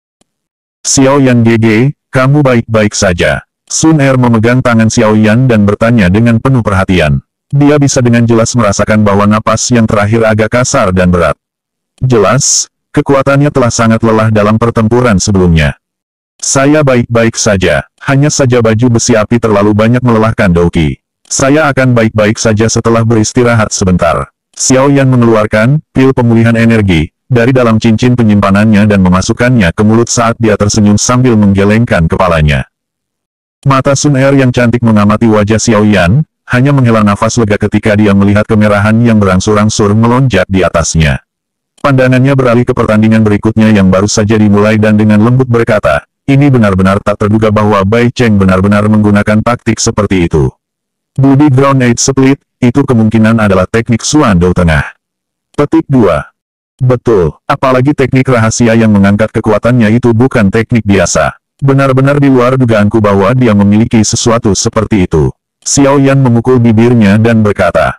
Xiao Yan GG, kamu baik-baik saja. Sun Er memegang tangan Xiao Yan dan bertanya dengan penuh perhatian. Dia bisa dengan jelas merasakan bahwa napas yang terakhir agak kasar dan berat. Jelas, kekuatannya telah sangat lelah dalam pertempuran sebelumnya. Saya baik-baik saja, hanya saja baju besi api terlalu banyak melelahkan Douki. Saya akan baik-baik saja setelah beristirahat sebentar. Xiao Yan mengeluarkan pil pemulihan energi dari dalam cincin penyimpanannya dan memasukkannya ke mulut saat dia tersenyum sambil menggelengkan kepalanya. Mata Sun Er yang cantik mengamati wajah Xiao Yan, hanya menghela nafas lega ketika dia melihat kemerahan yang berangsur-angsur melonjak di atasnya. Pandangannya beralih ke pertandingan berikutnya yang baru saja dimulai dan dengan lembut berkata, ini benar-benar tak terduga bahwa Bai Cheng benar-benar menggunakan taktik seperti itu. Bloody Ground Edge Split, itu kemungkinan adalah teknik Xuan Dou Tengah. Petik 2. Betul, apalagi teknik rahasia yang mengangkat kekuatannya itu bukan teknik biasa. Benar-benar di luar dugaanku bahwa dia memiliki sesuatu seperti itu. Xiao Yan memukul bibirnya dan berkata,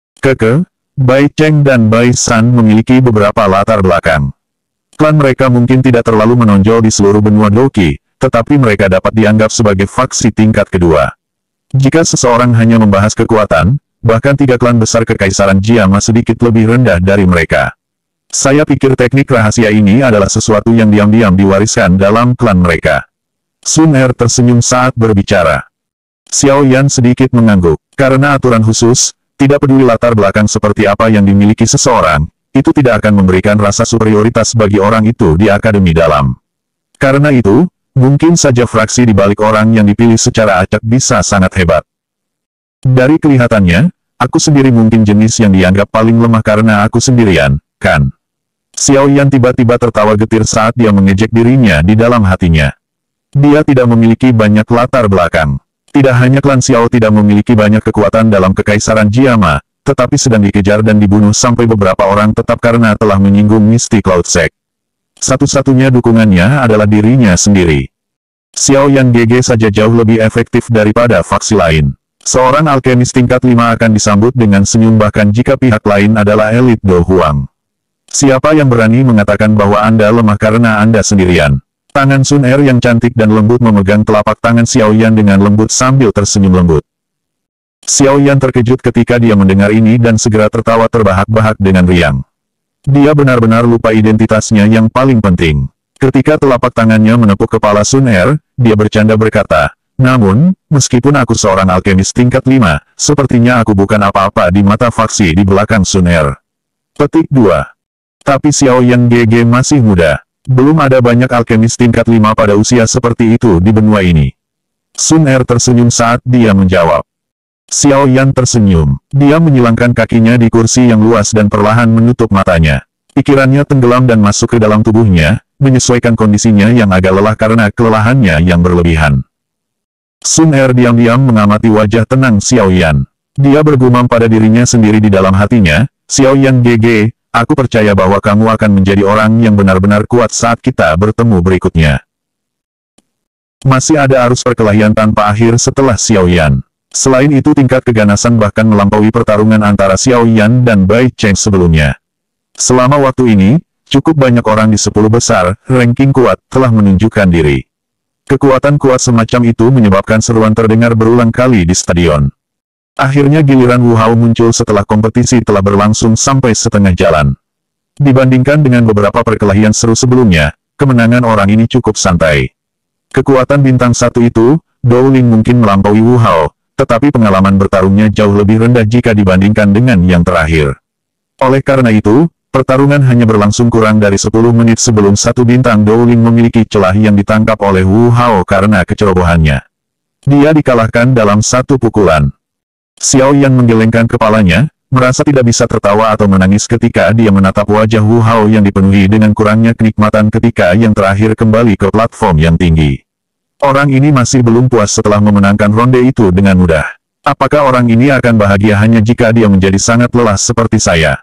Bai Cheng dan Bai San memiliki beberapa latar belakang. Klan mereka mungkin tidak terlalu menonjol di seluruh benua Doqi, tetapi mereka dapat dianggap sebagai faksi tingkat kedua. Jika seseorang hanya membahas kekuatan, bahkan 3 klan besar Kekaisaran Jiama sedikit lebih rendah dari mereka. Saya pikir teknik rahasia ini adalah sesuatu yang diam-diam diwariskan dalam klan mereka. Sun Er tersenyum saat berbicara. Xiao Yan sedikit mengangguk. Karena aturan khusus, tidak peduli latar belakang seperti apa yang dimiliki seseorang, itu tidak akan memberikan rasa superioritas bagi orang itu di Akademi Dalam. Karena itu, mungkin saja fraksi di balik orang yang dipilih secara acak bisa sangat hebat. Dari kelihatannya, aku sendiri mungkin jenis yang dianggap paling lemah karena aku sendirian, kan? Xiao Yan tiba-tiba tertawa getir saat dia mengejek dirinya di dalam hatinya. Dia tidak memiliki banyak latar belakang. Tidak hanya klan Xiao tidak memiliki banyak kekuatan dalam Kekaisaran Jiama, tetapi sedang dikejar dan dibunuh sampai beberapa orang tetap karena telah menyinggung Misty Cloud Sect. Satu-satunya dukungannya adalah dirinya sendiri. Xiao Yan GG saja jauh lebih efektif daripada faksi lain. Seorang alkemis tingkat 5 akan disambut dengan senyum bahkan jika pihak lain adalah elit Do Huang. Siapa yang berani mengatakan bahwa Anda lemah karena Anda sendirian? Tangan Sun Er yang cantik dan lembut memegang telapak tangan Xiao Yan dengan lembut sambil tersenyum lembut. Xiao Yan terkejut ketika dia mendengar ini dan segera tertawa terbahak-bahak dengan riang. Dia benar-benar lupa identitasnya yang paling penting. Ketika telapak tangannya menepuk kepala Sun Er, dia bercanda berkata, namun, meskipun aku seorang alkemis tingkat 5, sepertinya aku bukan apa-apa di mata faksi di belakang Sun Er. Petik 2. Tapi Xiao Yan GG masih muda. Belum ada banyak alkemis tingkat 5 pada usia seperti itu di benua ini. Sun Er tersenyum saat dia menjawab. Xiao Yan tersenyum. Dia menyilangkan kakinya di kursi yang luas dan perlahan menutup matanya. Pikirannya tenggelam dan masuk ke dalam tubuhnya, menyesuaikan kondisinya yang agak lelah karena kelelahannya yang berlebihan. Sun Er diam-diam mengamati wajah tenang Xiao Yan. Dia bergumam pada dirinya sendiri di dalam hatinya, Xiao Yan GG, aku percaya bahwa kamu akan menjadi orang yang benar-benar kuat saat kita bertemu berikutnya. Masih ada arus perkelahian tanpa akhir setelah Xiao Yan. Selain itu tingkat keganasan bahkan melampaui pertarungan antara Xiao Yan dan Bai Cheng sebelumnya. Selama waktu ini, cukup banyak orang di 10 besar, ranking kuat, telah menunjukkan diri. Kekuatan kuat semacam itu menyebabkan seruan terdengar berulang kali di stadion. Akhirnya giliran Wu Hao muncul setelah kompetisi telah berlangsung sampai setengah jalan. Dibandingkan dengan beberapa perkelahian seru sebelumnya, kemenangan orang ini cukup santai. Kekuatan bintang 1 itu, Dou Ling mungkin melampaui Wu Hao, tetapi pengalaman bertarungnya jauh lebih rendah jika dibandingkan dengan yang terakhir. Oleh karena itu, pertarungan hanya berlangsung kurang dari 10 menit sebelum satu bintang Dou Ling memiliki celah yang ditangkap oleh Wu Hao karena kecerobohannya. Dia dikalahkan dalam satu pukulan. Xiao Yan menggelengkan kepalanya, merasa tidak bisa tertawa atau menangis ketika dia menatap wajah Wu Hao yang dipenuhi dengan kurangnya kenikmatan ketika yang terakhir kembali ke platform yang tinggi. Orang ini masih belum puas setelah memenangkan ronde itu dengan mudah. Apakah orang ini akan bahagia hanya jika dia menjadi sangat lelah seperti saya?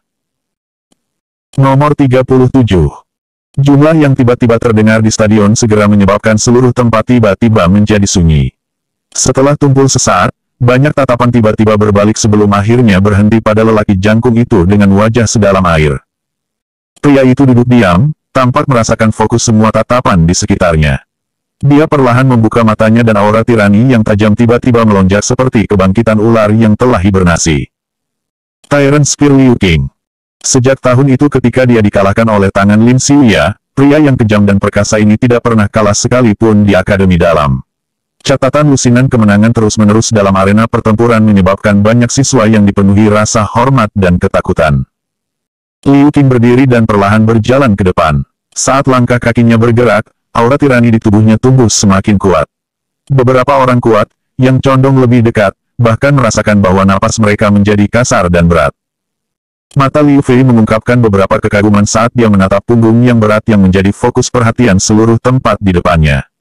Nomor 37. Jumlah yang tiba-tiba terdengar di stadion segera menyebabkan seluruh tempat tiba-tiba menjadi sunyi. Setelah tumpul sesaat, banyak tatapan tiba-tiba berbalik sebelum akhirnya berhenti pada lelaki jangkung itu dengan wajah sedalam air. Pria itu duduk diam, tampak merasakan fokus semua tatapan di sekitarnya. Dia perlahan membuka matanya dan aura tirani yang tajam tiba-tiba melonjak seperti kebangkitan ular yang telah hibernasi. Tyrant Spear Liu Qing. Sejak tahun itu ketika dia dikalahkan oleh tangan Lin Xiuya, pria yang kejam dan perkasa ini tidak pernah kalah sekalipun di Akademi Dalam. Catatan lusinan kemenangan terus-menerus dalam arena pertempuran menyebabkan banyak siswa yang dipenuhi rasa hormat dan ketakutan. Liu Qing berdiri dan perlahan berjalan ke depan. Saat langkah kakinya bergerak, aura tirani di tubuhnya tumbuh semakin kuat. Beberapa orang kuat, yang condong lebih dekat, bahkan merasakan bahwa napas mereka menjadi kasar dan berat. Mata Liu Fei mengungkapkan beberapa kekaguman saat dia menatap punggung yang berat yang menjadi fokus perhatian seluruh tempat di depannya.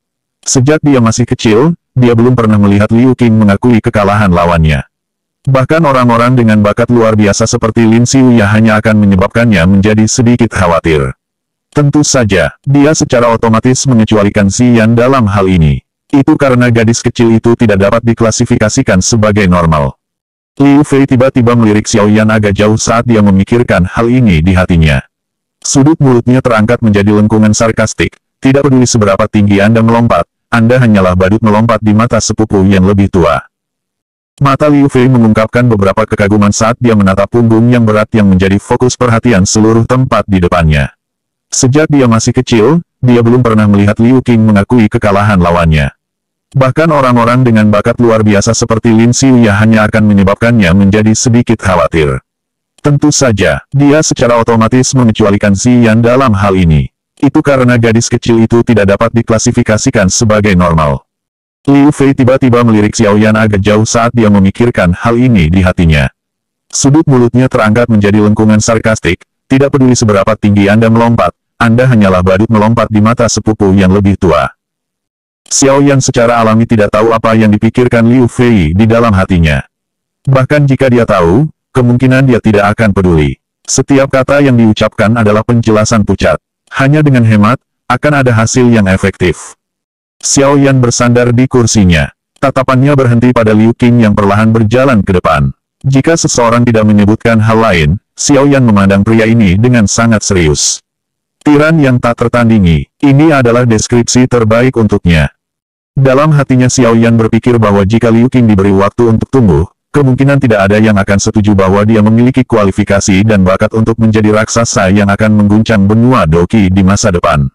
Sejak dia masih kecil, dia belum pernah melihat Liu Qing mengakui kekalahan lawannya. Bahkan orang-orang dengan bakat luar biasa seperti Lin Xiuya hanya akan menyebabkannya menjadi sedikit khawatir. Tentu saja, dia secara otomatis mengecualikan Xian dalam hal ini. Itu karena gadis kecil itu tidak dapat diklasifikasikan sebagai normal. Liu Fei tiba-tiba melirik Xiaoyan agak jauh saat dia memikirkan hal ini di hatinya. Sudut mulutnya terangkat menjadi lengkungan sarkastik. Tidak peduli seberapa tinggi Anda melompat, Anda hanyalah badut melompat di mata sepupu yang lebih tua. Mata Liu Fei mengungkapkan beberapa kekaguman saat dia menatap punggung yang berat yang menjadi fokus perhatian seluruh tempat di depannya. Sejak dia masih kecil, dia belum pernah melihat Liu Qing mengakui kekalahan lawannya. Bahkan orang-orang dengan bakat luar biasa seperti Lin Xiuya hanya akan menyebabkannya menjadi sedikit khawatir. Tentu saja, dia secara otomatis mengecualikan Xian dalam hal ini. Itu karena gadis kecil itu tidak dapat diklasifikasikan sebagai normal. Liu Fei tiba-tiba melirik Xiaoyan agak jauh saat dia memikirkan hal ini di hatinya. Sudut mulutnya terangkat menjadi lengkungan sarkastik, tidak peduli seberapa tinggi Anda melompat, Anda hanyalah badut melompat di mata sepupu yang lebih tua. Xiaoyan secara alami tidak tahu apa yang dipikirkan Liu Fei di dalam hatinya. Bahkan jika dia tahu, kemungkinan dia tidak akan peduli. Setiap kata yang diucapkan adalah penjelasan pucat. Hanya dengan hemat, akan ada hasil yang efektif. Xiaoyan bersandar di kursinya. Tatapannya berhenti pada Liu Qing yang perlahan berjalan ke depan. Jika seseorang tidak menyebutkan hal lain, Xiaoyan memandang pria ini dengan sangat serius. Tiran yang tak tertandingi, ini adalah deskripsi terbaik untuknya. Dalam hatinya Xiaoyan berpikir bahwa jika Liu Qing diberi waktu untuk tumbuh, kemungkinan tidak ada yang akan setuju bahwa dia memiliki kualifikasi dan bakat untuk menjadi raksasa yang akan mengguncang benua Doqi di masa depan.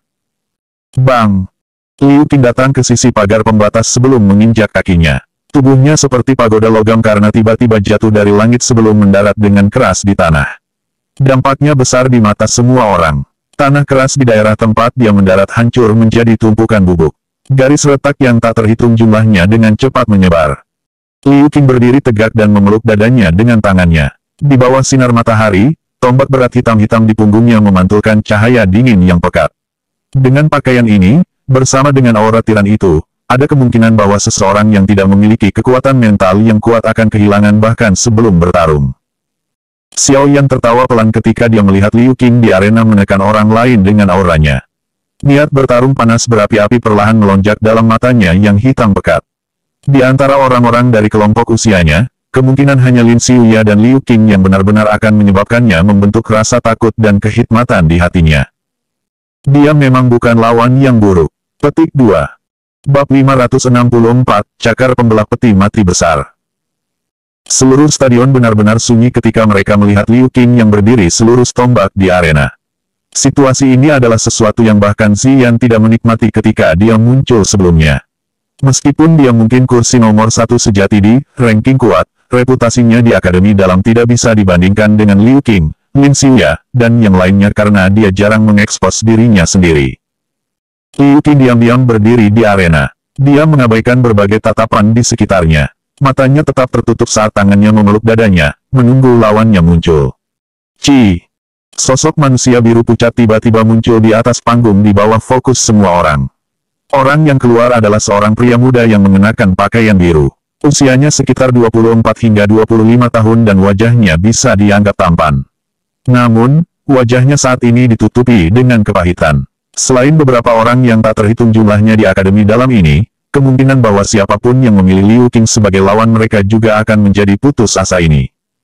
Bang! Liu Qing datang ke sisi pagar pembatas sebelum menginjak kakinya. Tubuhnya seperti pagoda logam karena tiba-tiba jatuh dari langit sebelum mendarat dengan keras di tanah. Dampaknya besar di mata semua orang. Tanah keras di daerah tempat dia mendarat hancur menjadi tumpukan bubuk. Garis retak yang tak terhitung jumlahnya dengan cepat menyebar. Liu Qing berdiri tegak dan memeluk dadanya dengan tangannya. Di bawah sinar matahari, tombak berat hitam-hitam di punggungnya memantulkan cahaya dingin yang pekat. Dengan pakaian ini, bersama dengan aura tiran itu, ada kemungkinan bahwa seseorang yang tidak memiliki kekuatan mental yang kuat akan kehilangan bahkan sebelum bertarung. Xiaoyan tertawa pelan ketika dia melihat Liu Qing di arena menekan orang lain dengan auranya. Niat bertarung panas berapi-api perlahan melonjak dalam matanya yang hitam pekat. Di antara orang-orang dari kelompok usianya, kemungkinan hanya Lin Xiuya dan Liu Qing yang benar-benar akan menyebabkannya membentuk rasa takut dan kehikmatan di hatinya. Dia memang bukan lawan yang buruk. Petik 2. Bab 564, Cakar Pembelah Peti Mati Besar. Seluruh stadion benar-benar sunyi ketika mereka melihat Liu Qing yang berdiri selurus tombak di arena. Situasi ini adalah sesuatu yang bahkan Xian tidak menikmati ketika dia muncul sebelumnya. Meskipun dia mungkin kursi nomor 1 sejati di ranking kuat, reputasinya di akademi dalam tidak bisa dibandingkan dengan Liu Qing, Lin Xiuya, dan yang lainnya karena dia jarang mengekspos dirinya sendiri. Liu Qing diam-diam berdiri di arena. Dia mengabaikan berbagai tatapan di sekitarnya. Matanya tetap tertutup saat tangannya memeluk dadanya, menunggu lawannya muncul. Ci! Sosok manusia biru pucat tiba-tiba muncul di atas panggung di bawah fokus semua orang. Orang yang keluar adalah seorang pria muda yang mengenakan pakaian biru. Usianya sekitar 24 hingga 25 tahun dan wajahnya bisa dianggap tampan. Namun, wajahnya saat ini ditutupi dengan kepahitan. Selain beberapa orang yang tak terhitung jumlahnya di akademi dalam ini, kemungkinan bahwa siapapun yang memilih Liu Qing sebagai lawan mereka juga akan menjadi putus asa ini.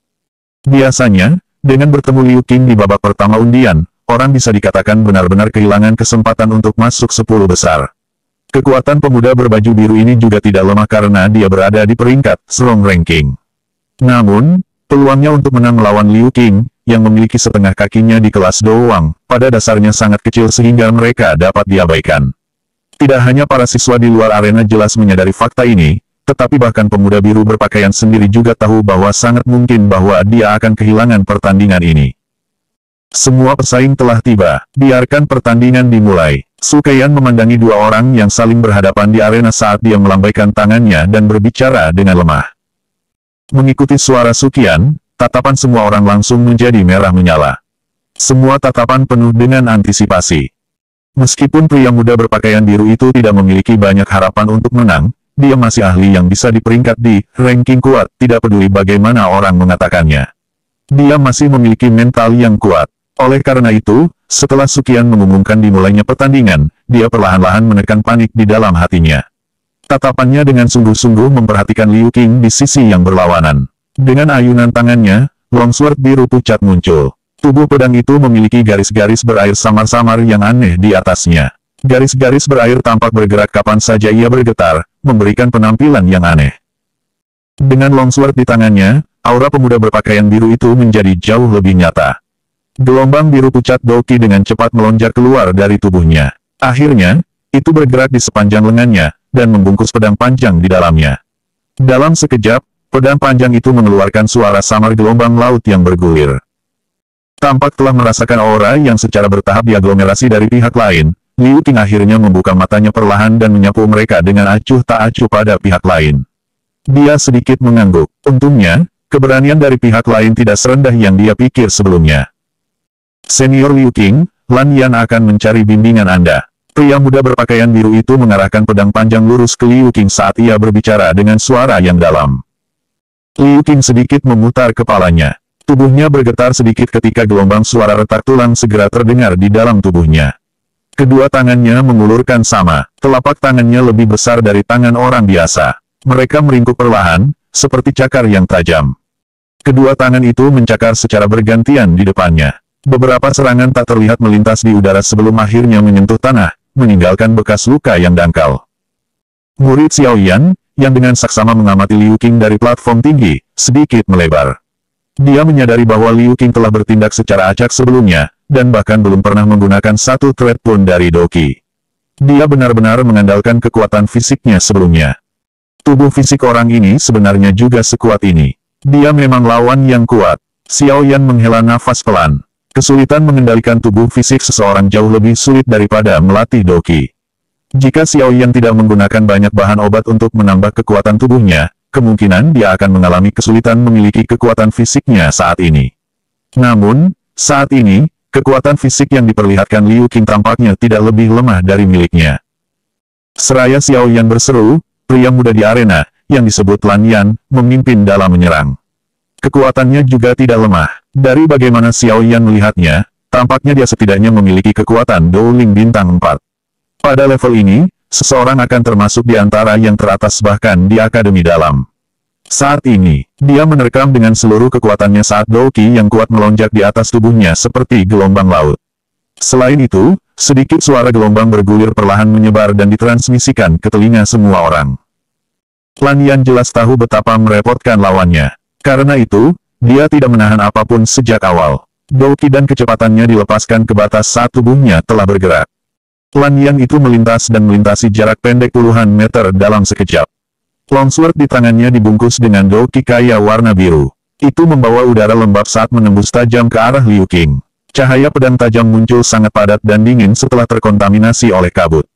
Biasanya, dengan bertemu Liu Qing di babak pertama undian, orang bisa dikatakan benar-benar kehilangan kesempatan untuk masuk 10 besar. Kekuatan pemuda berbaju biru ini juga tidak lemah karena dia berada di peringkat strong ranking. Namun, peluangnya untuk menang melawan Liu Qing, yang memiliki setengah kakinya di kelas doang, pada dasarnya sangat kecil sehingga mereka dapat diabaikan. Tidak hanya para siswa di luar arena jelas menyadari fakta ini, tetapi bahkan pemuda biru berpakaian sendiri juga tahu bahwa sangat mungkin bahwa dia akan kehilangan pertandingan ini. Semua pesaing telah tiba, biarkan pertandingan dimulai. Su Keian memandangi dua orang yang saling berhadapan di arena saat dia melambaikan tangannya dan berbicara dengan lemah. Mengikuti suara Su Keian, tatapan semua orang langsung menjadi merah menyala. Semua tatapan penuh dengan antisipasi. Meskipun pria muda berpakaian biru itu tidak memiliki banyak harapan untuk menang, dia masih ahli yang bisa diperingkat di ranking kuat, tidak peduli bagaimana orang mengatakannya. Dia masih memiliki mental yang kuat. Oleh karena itu, setelah Suqian mengumumkan dimulainya pertandingan, dia perlahan-lahan menekan panik di dalam hatinya. Tatapannya dengan sungguh-sungguh memperhatikan Liu Qing di sisi yang berlawanan. Dengan ayunan tangannya, longsword biru pucat muncul. Tubuh pedang itu memiliki garis-garis berair samar-samar yang aneh di atasnya. Garis-garis berair tampak bergerak kapan saja ia bergetar, memberikan penampilan yang aneh. Dengan longsword di tangannya, aura pemuda berpakaian biru itu menjadi jauh lebih nyata. Gelombang biru pucat Doki dengan cepat melonjak keluar dari tubuhnya. Akhirnya, itu bergerak di sepanjang lengannya, dan membungkus pedang panjang di dalamnya. Dalam sekejap, pedang panjang itu mengeluarkan suara samar gelombang laut yang bergulir. Tampak telah merasakan aura yang secara bertahap diaglomerasi dari pihak lain, Liu Qing akhirnya membuka matanya perlahan dan menyapu mereka dengan acuh tak acuh pada pihak lain. Dia sedikit mengangguk. Untungnya, keberanian dari pihak lain tidak serendah yang dia pikir sebelumnya. Senior Liu Qing, Lan Yan akan mencari bimbingan Anda. Pria muda berpakaian biru itu mengarahkan pedang panjang lurus ke Liu Qing saat ia berbicara dengan suara yang dalam. Liu Qing sedikit memutar kepalanya. Tubuhnya bergetar sedikit ketika gelombang suara retak tulang segera terdengar di dalam tubuhnya. Kedua tangannya mengulurkan sama, telapak tangannya lebih besar dari tangan orang biasa. Mereka meringkuk perlahan, seperti cakar yang tajam. Kedua tangan itu mencakar secara bergantian di depannya. Beberapa serangan tak terlihat melintas di udara sebelum akhirnya menyentuh tanah, meninggalkan bekas luka yang dangkal. Murid Xiao Yan, yang dengan saksama mengamati Liu Qing dari platform tinggi, sedikit melebar. Dia menyadari bahwa Liu Qing telah bertindak secara acak sebelumnya, dan bahkan belum pernah menggunakan satu thread pun dari Doki. Dia benar-benar mengandalkan kekuatan fisiknya sebelumnya. Tubuh fisik orang ini sebenarnya juga sekuat ini. Dia memang lawan yang kuat. Xiao Yan menghela nafas pelan. Kesulitan mengendalikan tubuh fisik seseorang jauh lebih sulit daripada melatih Doki. Jika Xiao Yan tidak menggunakan banyak bahan obat untuk menambah kekuatan tubuhnya, kemungkinan dia akan mengalami kesulitan memiliki kekuatan fisiknya saat ini. Namun, saat ini, kekuatan fisik yang diperlihatkan Liu Qing tampaknya tidak lebih lemah dari miliknya. Seraya Xiao Yan berseru, pria muda di arena, yang disebut Lan Yan, memimpin dalam menyerang. Kekuatannya juga tidak lemah. Dari bagaimana Xiao Yan melihatnya, tampaknya dia setidaknya memiliki kekuatan Dowling Bintang 4. Pada level ini, seseorang akan termasuk di antara yang teratas bahkan di Akademi Dalam. Saat ini, dia menerkam dengan seluruh kekuatannya saat Doki yang kuat melonjak di atas tubuhnya seperti gelombang laut. Selain itu, sedikit suara gelombang bergulir perlahan menyebar dan ditransmisikan ke telinga semua orang. Lan Yan jelas tahu betapa merepotkan lawannya. Karena itu, dia tidak menahan apapun sejak awal. Doki dan kecepatannya dilepaskan ke batas saat tubuhnya telah bergerak. Lan Yan itu melintas dan melintasi jarak pendek puluhan meter dalam sekejap. Longsword di tangannya dibungkus dengan Doki kaya warna biru. Itu membawa udara lembab saat menembus tajam ke arah Liu Qing. Cahaya pedang tajam muncul sangat padat dan dingin setelah terkontaminasi oleh kabut.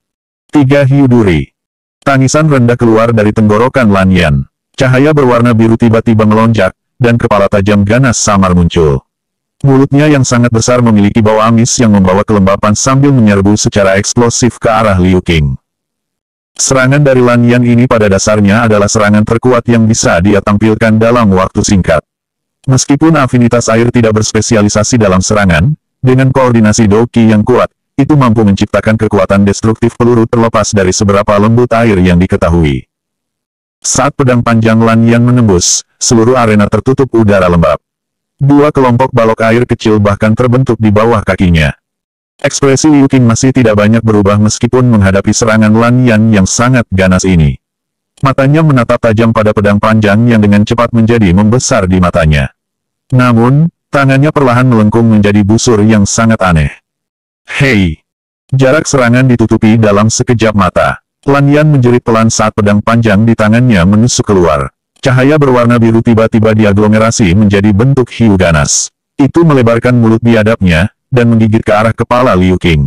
3 hiu duri. Tangisan rendah keluar dari tenggorokan Lan Yan. Cahaya berwarna biru tiba-tiba melonjak, dan kepala tajam ganas samar muncul. Mulutnya yang sangat besar memiliki bau amis yang membawa kelembapan sambil menyerbu secara eksplosif ke arah Liu Qing. Serangan dari Lan Yan ini pada dasarnya adalah serangan terkuat yang bisa dia tampilkan dalam waktu singkat. Meskipun afinitas air tidak berspesialisasi dalam serangan, dengan koordinasi Doki yang kuat, itu mampu menciptakan kekuatan destruktif peluru terlepas dari seberapa lembut air yang diketahui. Saat pedang panjang Lan Yan menembus, seluruh arena tertutup udara lembab. Dua kelompok balok air kecil bahkan terbentuk di bawah kakinya. Ekspresi Liu Qing masih tidak banyak berubah meskipun menghadapi serangan Lan Yan yang sangat ganas ini. Matanya menatap tajam pada pedang panjang yang dengan cepat menjadi membesar di matanya. Namun, tangannya perlahan melengkung menjadi busur yang sangat aneh. Hei! Jarak serangan ditutupi dalam sekejap mata. Lan Yan menjerit pelan saat pedang panjang di tangannya menusuk keluar. Cahaya berwarna biru tiba-tiba diaglomerasi menjadi bentuk hiu ganas. Itu melebarkan mulut biadabnya, dan menggigit ke arah kepala Liu Qing.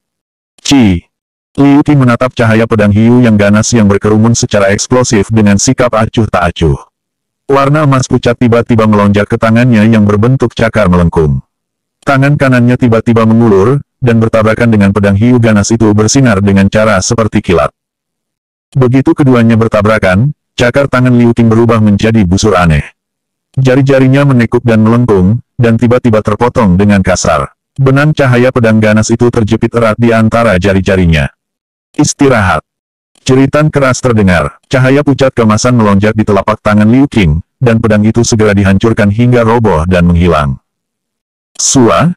Liu Qing menatap cahaya pedang hiu yang ganas yang berkerumun secara eksplosif dengan sikap acuh tak acuh. Warna emas pucat tiba-tiba melonjak ke tangannya yang berbentuk cakar melengkung. Tangan kanannya tiba-tiba mengulur, dan bertabrakan dengan pedang hiu ganas itu bersinar dengan cara seperti kilat. Begitu keduanya bertabrakan, cakar tangan Liu Qing berubah menjadi busur aneh. Jari-jarinya menekuk dan melengkung, dan tiba-tiba terpotong dengan kasar. Benang cahaya pedang ganas itu terjepit erat di antara jari-jarinya. Istirahat. Jeritan keras terdengar, cahaya pucat keemasan melonjak di telapak tangan Liu Qing, dan pedang itu segera dihancurkan hingga roboh dan menghilang. Sua.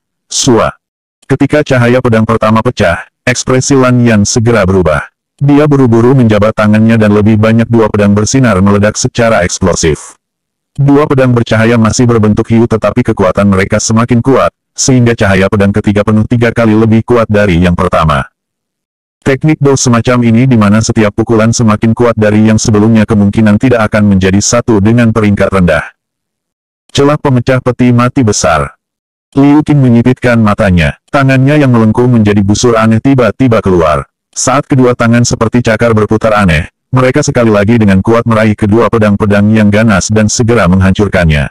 Ketika cahaya pedang pertama pecah, ekspresi Lan Yan segera berubah. Dia buru-buru menjabat tangannya dan lebih banyak dua pedang bersinar meledak secara eksplosif. Dua pedang bercahaya masih berbentuk hiu tetapi kekuatan mereka semakin kuat, sehingga cahaya pedang ketiga penuh 3 kali lebih kuat dari yang pertama. Teknik Do semacam ini di mana setiap pukulan semakin kuat dari yang sebelumnya kemungkinan tidak akan menjadi satu dengan peringkat rendah. Celah pemecah peti mati besar. Liu Qing menyipitkan matanya, tangannya yang melengkung menjadi busur aneh tiba-tiba keluar. Saat kedua tangan seperti cakar berputar aneh, mereka sekali lagi dengan kuat meraih kedua pedang-pedang yang ganas dan segera menghancurkannya.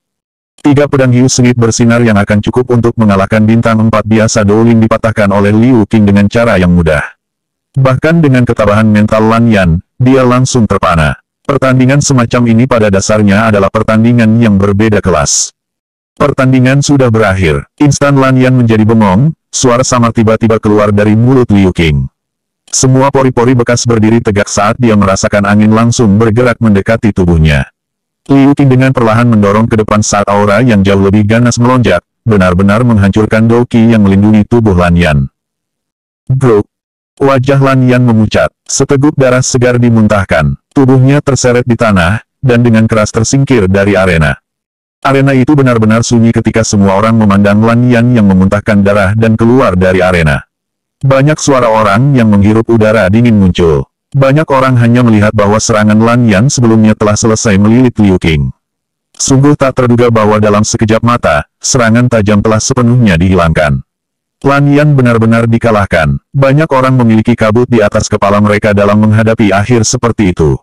3 pedang hiu sengit bersinar yang akan cukup untuk mengalahkan bintang 4 biasa Doulin dipatahkan oleh Liu Qing dengan cara yang mudah. Bahkan dengan ketabahan mental Lan Yan, dia langsung terpana. Pertandingan semacam ini pada dasarnya adalah pertandingan yang berbeda kelas. Pertandingan sudah berakhir. Instan Lan Yan menjadi bengong, suara samar tiba-tiba keluar dari mulut Liu Qing. Semua pori-pori bekas berdiri tegak saat dia merasakan angin langsung bergerak mendekati tubuhnya. Liu Qing dengan perlahan mendorong ke depan saat aura yang jauh lebih ganas melonjak, benar-benar menghancurkan Doqi yang melindungi tubuh Lan Yan. Bruk! Wajah Lan Yan memucat, seteguk darah segar dimuntahkan, tubuhnya terseret di tanah, dan dengan keras tersingkir dari arena. Arena itu benar-benar sunyi ketika semua orang memandang Lan Yan yang memuntahkan darah dan keluar dari arena. Banyak suara orang yang menghirup udara dingin muncul. Banyak orang hanya melihat bahwa serangan Lan Yan sebelumnya telah selesai melilit Liu Qing. Sungguh tak terduga bahwa dalam sekejap mata, serangan tajam telah sepenuhnya dihilangkan. Lan Yan benar-benar dikalahkan. Banyak orang memiliki kabut di atas kepala mereka dalam menghadapi akhir seperti itu.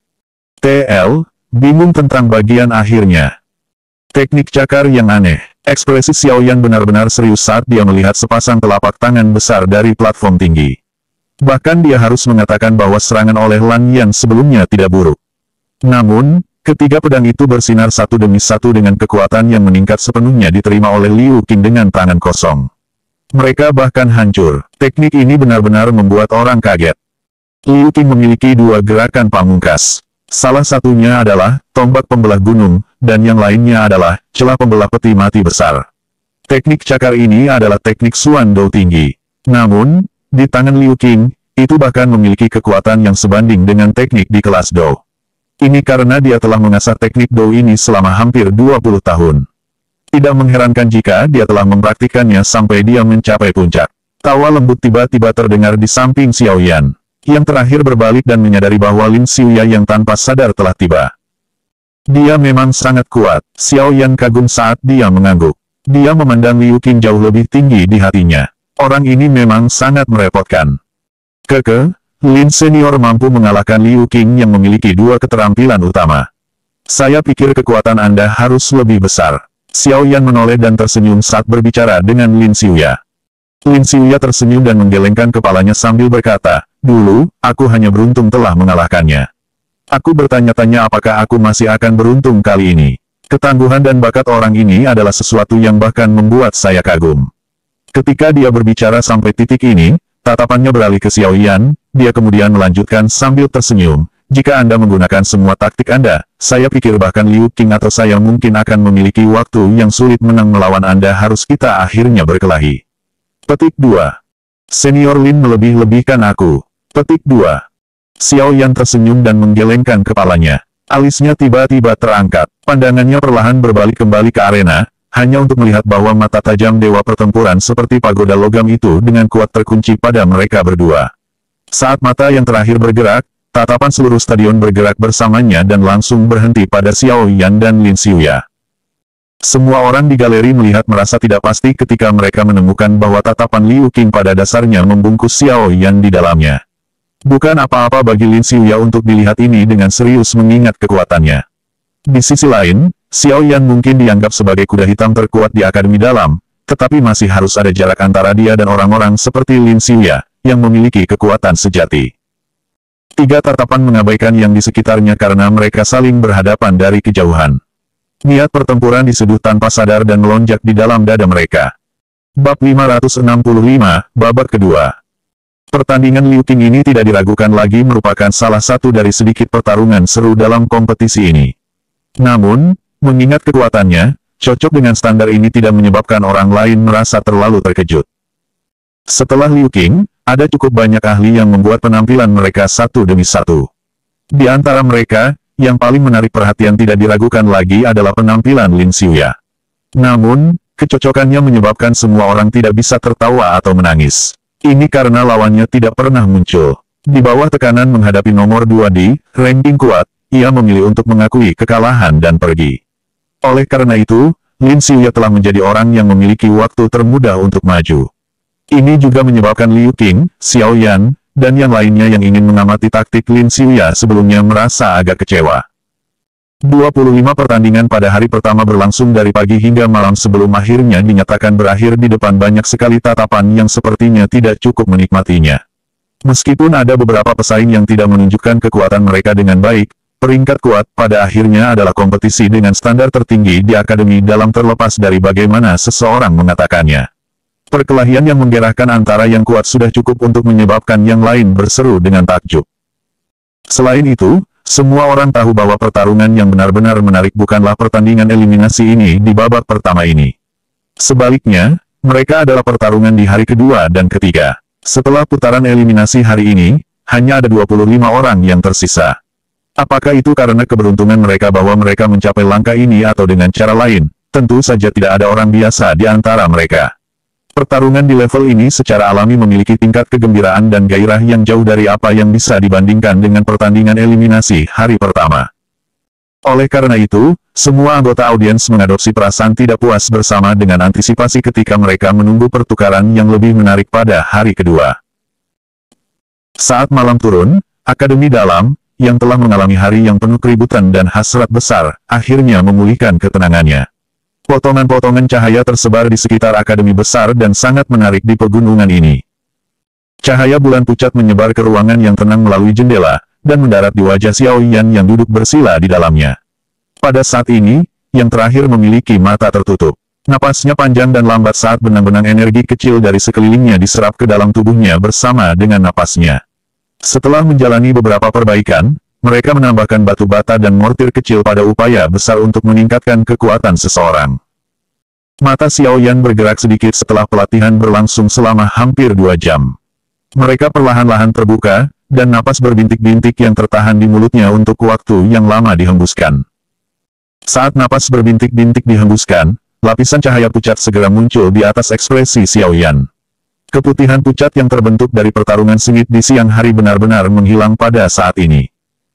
TL, bingung tentang bagian akhirnya. Teknik cakar yang aneh. Ekspresi Xiao Yan benar-benar serius saat dia melihat sepasang telapak tangan besar dari platform tinggi. Bahkan dia harus mengatakan bahwa serangan oleh Lan Yan sebelumnya tidak buruk. Namun, ketiga pedang itu bersinar satu demi satu dengan kekuatan yang meningkat sepenuhnya diterima oleh Liu Qing dengan tangan kosong. Mereka bahkan hancur. Teknik ini benar-benar membuat orang kaget. Liu Qing memiliki 2 gerakan pamungkas. Salah satunya adalah tombak pembelah gunung, dan yang lainnya adalah celah pembelah peti mati besar. Teknik cakar ini adalah teknik Xuan Do tinggi. Namun, di tangan Liu Qing, itu bahkan memiliki kekuatan yang sebanding dengan teknik di kelas Do. Ini karena dia telah mengasah teknik Do ini selama hampir 20 tahun. Tidak mengherankan jika dia telah mempraktikannya sampai dia mencapai puncak. Tawa lembut tiba-tiba terdengar di samping Xiao Yan. Yang terakhir berbalik dan menyadari bahwa Lin Xiuya yang tanpa sadar telah tiba. Dia memang sangat kuat. Xiao Yan kagum saat dia mengangguk. Dia memandang Liu Qing jauh lebih tinggi di hatinya. Orang ini memang sangat merepotkan. Lin Senior mampu mengalahkan Liu Qing yang memiliki 2 keterampilan utama. Saya pikir kekuatan Anda harus lebih besar. Xiao Yan menoleh dan tersenyum saat berbicara dengan Lin Xiuya. Lin Xiuya tersenyum dan menggelengkan kepalanya sambil berkata, "Dulu, aku hanya beruntung telah mengalahkannya. Aku bertanya-tanya apakah aku masih akan beruntung kali ini. Ketangguhan dan bakat orang ini adalah sesuatu yang bahkan membuat saya kagum." Ketika dia berbicara sampai titik ini, tatapannya beralih ke Xiao Yan, dia kemudian melanjutkan sambil tersenyum, "Jika Anda menggunakan semua taktik Anda, saya pikir bahkan Liu Qing atau saya mungkin akan memiliki waktu yang sulit menang melawan Anda harus kita akhirnya berkelahi." Petik 2. Senior Lin melebih-lebihkan aku. Petik 2. Xiao Yan tersenyum dan menggelengkan kepalanya. Alisnya tiba-tiba terangkat. Pandangannya perlahan berbalik kembali ke arena, hanya untuk melihat bahwa mata tajam dewa pertempuran seperti pagoda logam itu dengan kuat terkunci pada mereka berdua. Saat mata yang terakhir bergerak, tatapan seluruh stadion bergerak bersamanya dan langsung berhenti pada Xiao Yan dan Lin Xiuya. Semua orang di galeri melihat merasa tidak pasti ketika mereka menemukan bahwa tatapan Liu Qing pada dasarnya membungkus Xiao Yan di dalamnya. Bukan apa-apa bagi Lin Xiuya untuk dilihat ini dengan serius mengingat kekuatannya. Di sisi lain, Xiao Yan mungkin dianggap sebagai kuda hitam terkuat di Akademi Dalam, tetapi masih harus ada jarak antara dia dan orang-orang seperti Lin Xiuya, yang memiliki kekuatan sejati. Tiga tatapan mengabaikan yang di sekitarnya karena mereka saling berhadapan dari kejauhan. Niat pertempuran diseduh tanpa sadar dan melonjak di dalam dada mereka. Bab 565, babak kedua. Pertandingan Liu Qing ini tidak diragukan lagi merupakan salah satu dari sedikit pertarungan seru dalam kompetisi ini. Namun, mengingat kekuatannya, cocok dengan standar ini tidak menyebabkan orang lain merasa terlalu terkejut. Setelah Liu Qing, ada cukup banyak ahli yang membuat penampilan mereka satu demi satu. Di antara mereka, yang paling menarik perhatian tidak diragukan lagi adalah penampilan Lin Xiuya. Namun, kecocokannya menyebabkan semua orang tidak bisa tertawa atau menangis. Ini karena lawannya tidak pernah muncul. Di bawah tekanan menghadapi nomor 2 di ranking kuat, ia memilih untuk mengakui kekalahan dan pergi. Oleh karena itu, Lin Xiuya telah menjadi orang yang memiliki waktu termudah untuk maju. Ini juga menyebabkan Liu Qing, Xiao Yan, dan yang lainnya yang ingin mengamati taktik Lin Xiuya sebelumnya merasa agak kecewa. 25 pertandingan pada hari pertama berlangsung dari pagi hingga malam sebelum akhirnya dinyatakan berakhir di depan banyak sekali tatapan yang sepertinya tidak cukup menikmatinya. Meskipun ada beberapa pesaing yang tidak menunjukkan kekuatan mereka dengan baik, peringkat kuat pada akhirnya adalah kompetisi dengan standar tertinggi di akademi dalam terlepas dari bagaimana seseorang mengatakannya. Perkelahian yang menggerakkan antara yang kuat sudah cukup untuk menyebabkan yang lain berseru dengan takjub. Selain itu, semua orang tahu bahwa pertarungan yang benar-benar menarik bukanlah pertandingan eliminasi ini di babak pertama ini. Sebaliknya, mereka adalah pertarungan di hari kedua dan ketiga. Setelah putaran eliminasi hari ini, hanya ada 25 orang yang tersisa. Apakah itu karena keberuntungan mereka bahwa mereka mencapai langkah ini atau dengan cara lain? Tentu saja tidak ada orang biasa di antara mereka. Pertarungan di level ini secara alami memiliki tingkat kegembiraan dan gairah yang jauh dari apa yang bisa dibandingkan dengan pertandingan eliminasi hari pertama. Oleh karena itu, semua anggota audiens mengadopsi perasaan tidak puas bersama dengan antisipasi ketika mereka menunggu pertukaran yang lebih menarik pada hari kedua. Saat malam turun, Akademi Dalam, yang telah mengalami hari yang penuh keributan dan hasrat besar, akhirnya memulihkan ketenangannya. Potongan-potongan cahaya tersebar di sekitar akademi besar dan sangat menarik di pegunungan ini. Cahaya bulan pucat menyebar ke ruangan yang tenang melalui jendela, dan mendarat di wajah Xiao Yan yang duduk bersila di dalamnya. Pada saat ini, yang terakhir memiliki mata tertutup. Napasnya panjang dan lambat saat benang-benang energi kecil dari sekelilingnya diserap ke dalam tubuhnya bersama dengan napasnya. Setelah menjalani beberapa perbaikan, mereka menambahkan batu bata dan mortir kecil pada upaya besar untuk meningkatkan kekuatan seseorang. Mata Xiao Yan bergerak sedikit setelah pelatihan berlangsung selama hampir 2 jam. Mereka perlahan-lahan terbuka, dan napas berbintik-bintik yang tertahan di mulutnya untuk waktu yang lama dihembuskan. Saat napas berbintik-bintik dihembuskan, lapisan cahaya pucat segera muncul di atas ekspresi Xiao Yan. Keputihan pucat yang terbentuk dari pertarungan sengit di siang hari benar-benar menghilang pada saat ini.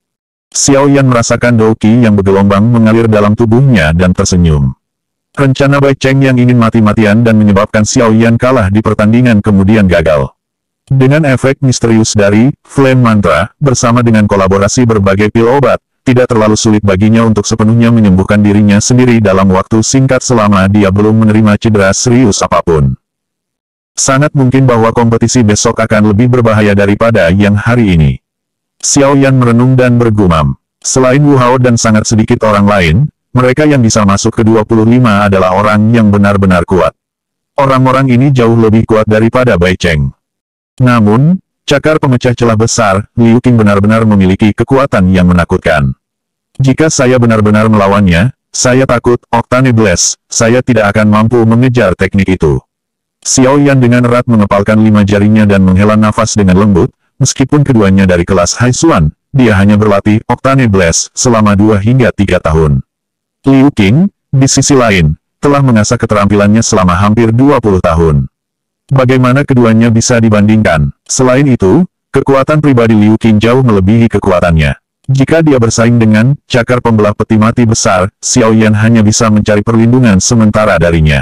Xiao Yan merasakan Douqi yang bergelombang mengalir dalam tubuhnya dan tersenyum. Rencana Bai Cheng yang ingin mati-matian dan menyebabkan Xiao Yan kalah di pertandingan kemudian gagal. Dengan efek misterius dari Flame Mantra, bersama dengan kolaborasi berbagai pil obat, tidak terlalu sulit baginya untuk sepenuhnya menyembuhkan dirinya sendiri dalam waktu singkat selama dia belum menerima cedera serius apapun. Sangat mungkin bahwa kompetisi besok akan lebih berbahaya daripada yang hari ini. Xiao Yan merenung dan bergumam. Selain Wu Hao dan sangat sedikit orang lain, mereka yang bisa masuk ke 25 adalah orang yang benar-benar kuat. Orang-orang ini jauh lebih kuat daripada Bai Cheng. Namun, cakar pemecah celah besar, Liu Qing benar-benar memiliki kekuatan yang menakutkan. Jika saya benar-benar melawannya, saya takut, Octane Blast, saya tidak akan mampu mengejar teknik itu. Xiao Yan dengan erat mengepalkan 5 jarinya dan menghela nafas dengan lembut. Meskipun keduanya dari kelas Hai Xuan, dia hanya berlatih Octane Blast selama 2 hingga 3 tahun. Liu Qing, di sisi lain, telah mengasah keterampilannya selama hampir 20 tahun. Bagaimana keduanya bisa dibandingkan? Selain itu, kekuatan pribadi Liu Qing jauh melebihi kekuatannya. Jika dia bersaing dengan cakar pembelah peti mati besar, Xiao Yan hanya bisa mencari perlindungan sementara darinya.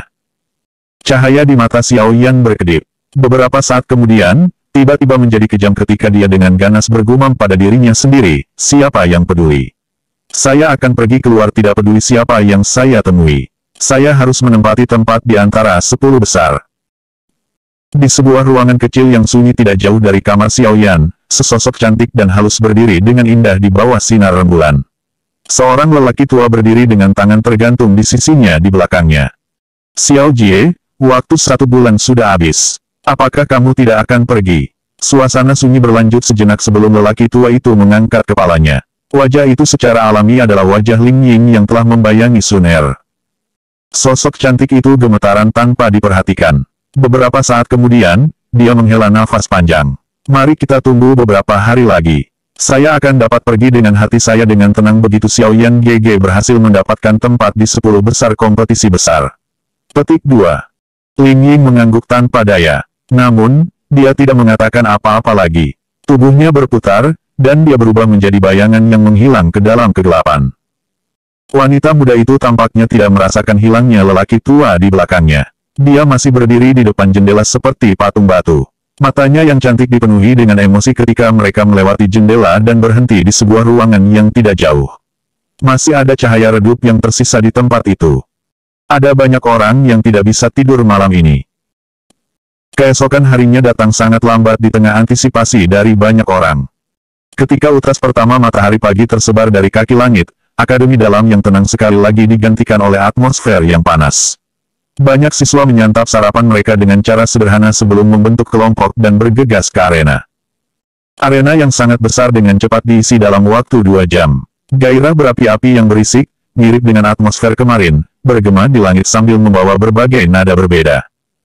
Cahaya di mata Xiao Yan berkedip. Beberapa saat kemudian, tiba-tiba menjadi kejam ketika dia dengan ganas bergumam pada dirinya sendiri, siapa yang peduli? Saya akan pergi keluar tidak peduli siapa yang saya temui. Saya harus menempati tempat di antara 10 besar. Di sebuah ruangan kecil yang sunyi tidak jauh dari kamar Xiaoyan, sesosok cantik dan halus berdiri dengan indah di bawah sinar rembulan. Seorang lelaki tua berdiri dengan tangan tergantung di sisinya di belakangnya. Xiao Jie, waktu 1 bulan sudah habis. Apakah kamu tidak akan pergi? Suasana sunyi berlanjut sejenak sebelum lelaki tua itu mengangkat kepalanya. Wajah itu secara alami adalah wajah Ling Ying yang telah membayangi Sun Er. Sosok cantik itu gemetaran tanpa diperhatikan. Beberapa saat kemudian, dia menghela nafas panjang. Mari kita tunggu beberapa hari lagi. Saya akan dapat pergi dengan hati saya dengan tenang begitu Xiaoyan GG berhasil mendapatkan tempat di 10 besar kompetisi besar. Petik 2. Ling Ying mengangguk tanpa daya. Namun, dia tidak mengatakan apa-apa lagi. Tubuhnya berputar, dan dia berubah menjadi bayangan yang menghilang ke dalam kegelapan. Wanita muda itu tampaknya tidak merasakan hilangnya lelaki tua di belakangnya. Dia masih berdiri di depan jendela seperti patung batu. Matanya yang cantik dipenuhi dengan emosi ketika mereka melewati jendela dan berhenti di sebuah ruangan yang tidak jauh. Masih ada cahaya redup yang tersisa di tempat itu. Ada banyak orang yang tidak bisa tidur malam ini. Keesokan harinya datang sangat lambat di tengah antisipasi dari banyak orang. Ketika utras pertama matahari pagi tersebar dari kaki langit, akademi dalam yang tenang sekali lagi digantikan oleh atmosfer yang panas. Banyak siswa menyantap sarapan mereka dengan cara sederhana sebelum membentuk kelompok dan bergegas ke arena. Arena yang sangat besar dengan cepat diisi dalam waktu 2 jam. Gairah berapi-api yang berisik, mirip dengan atmosfer kemarin, bergema di langit sambil membawa berbagai nada berbeda.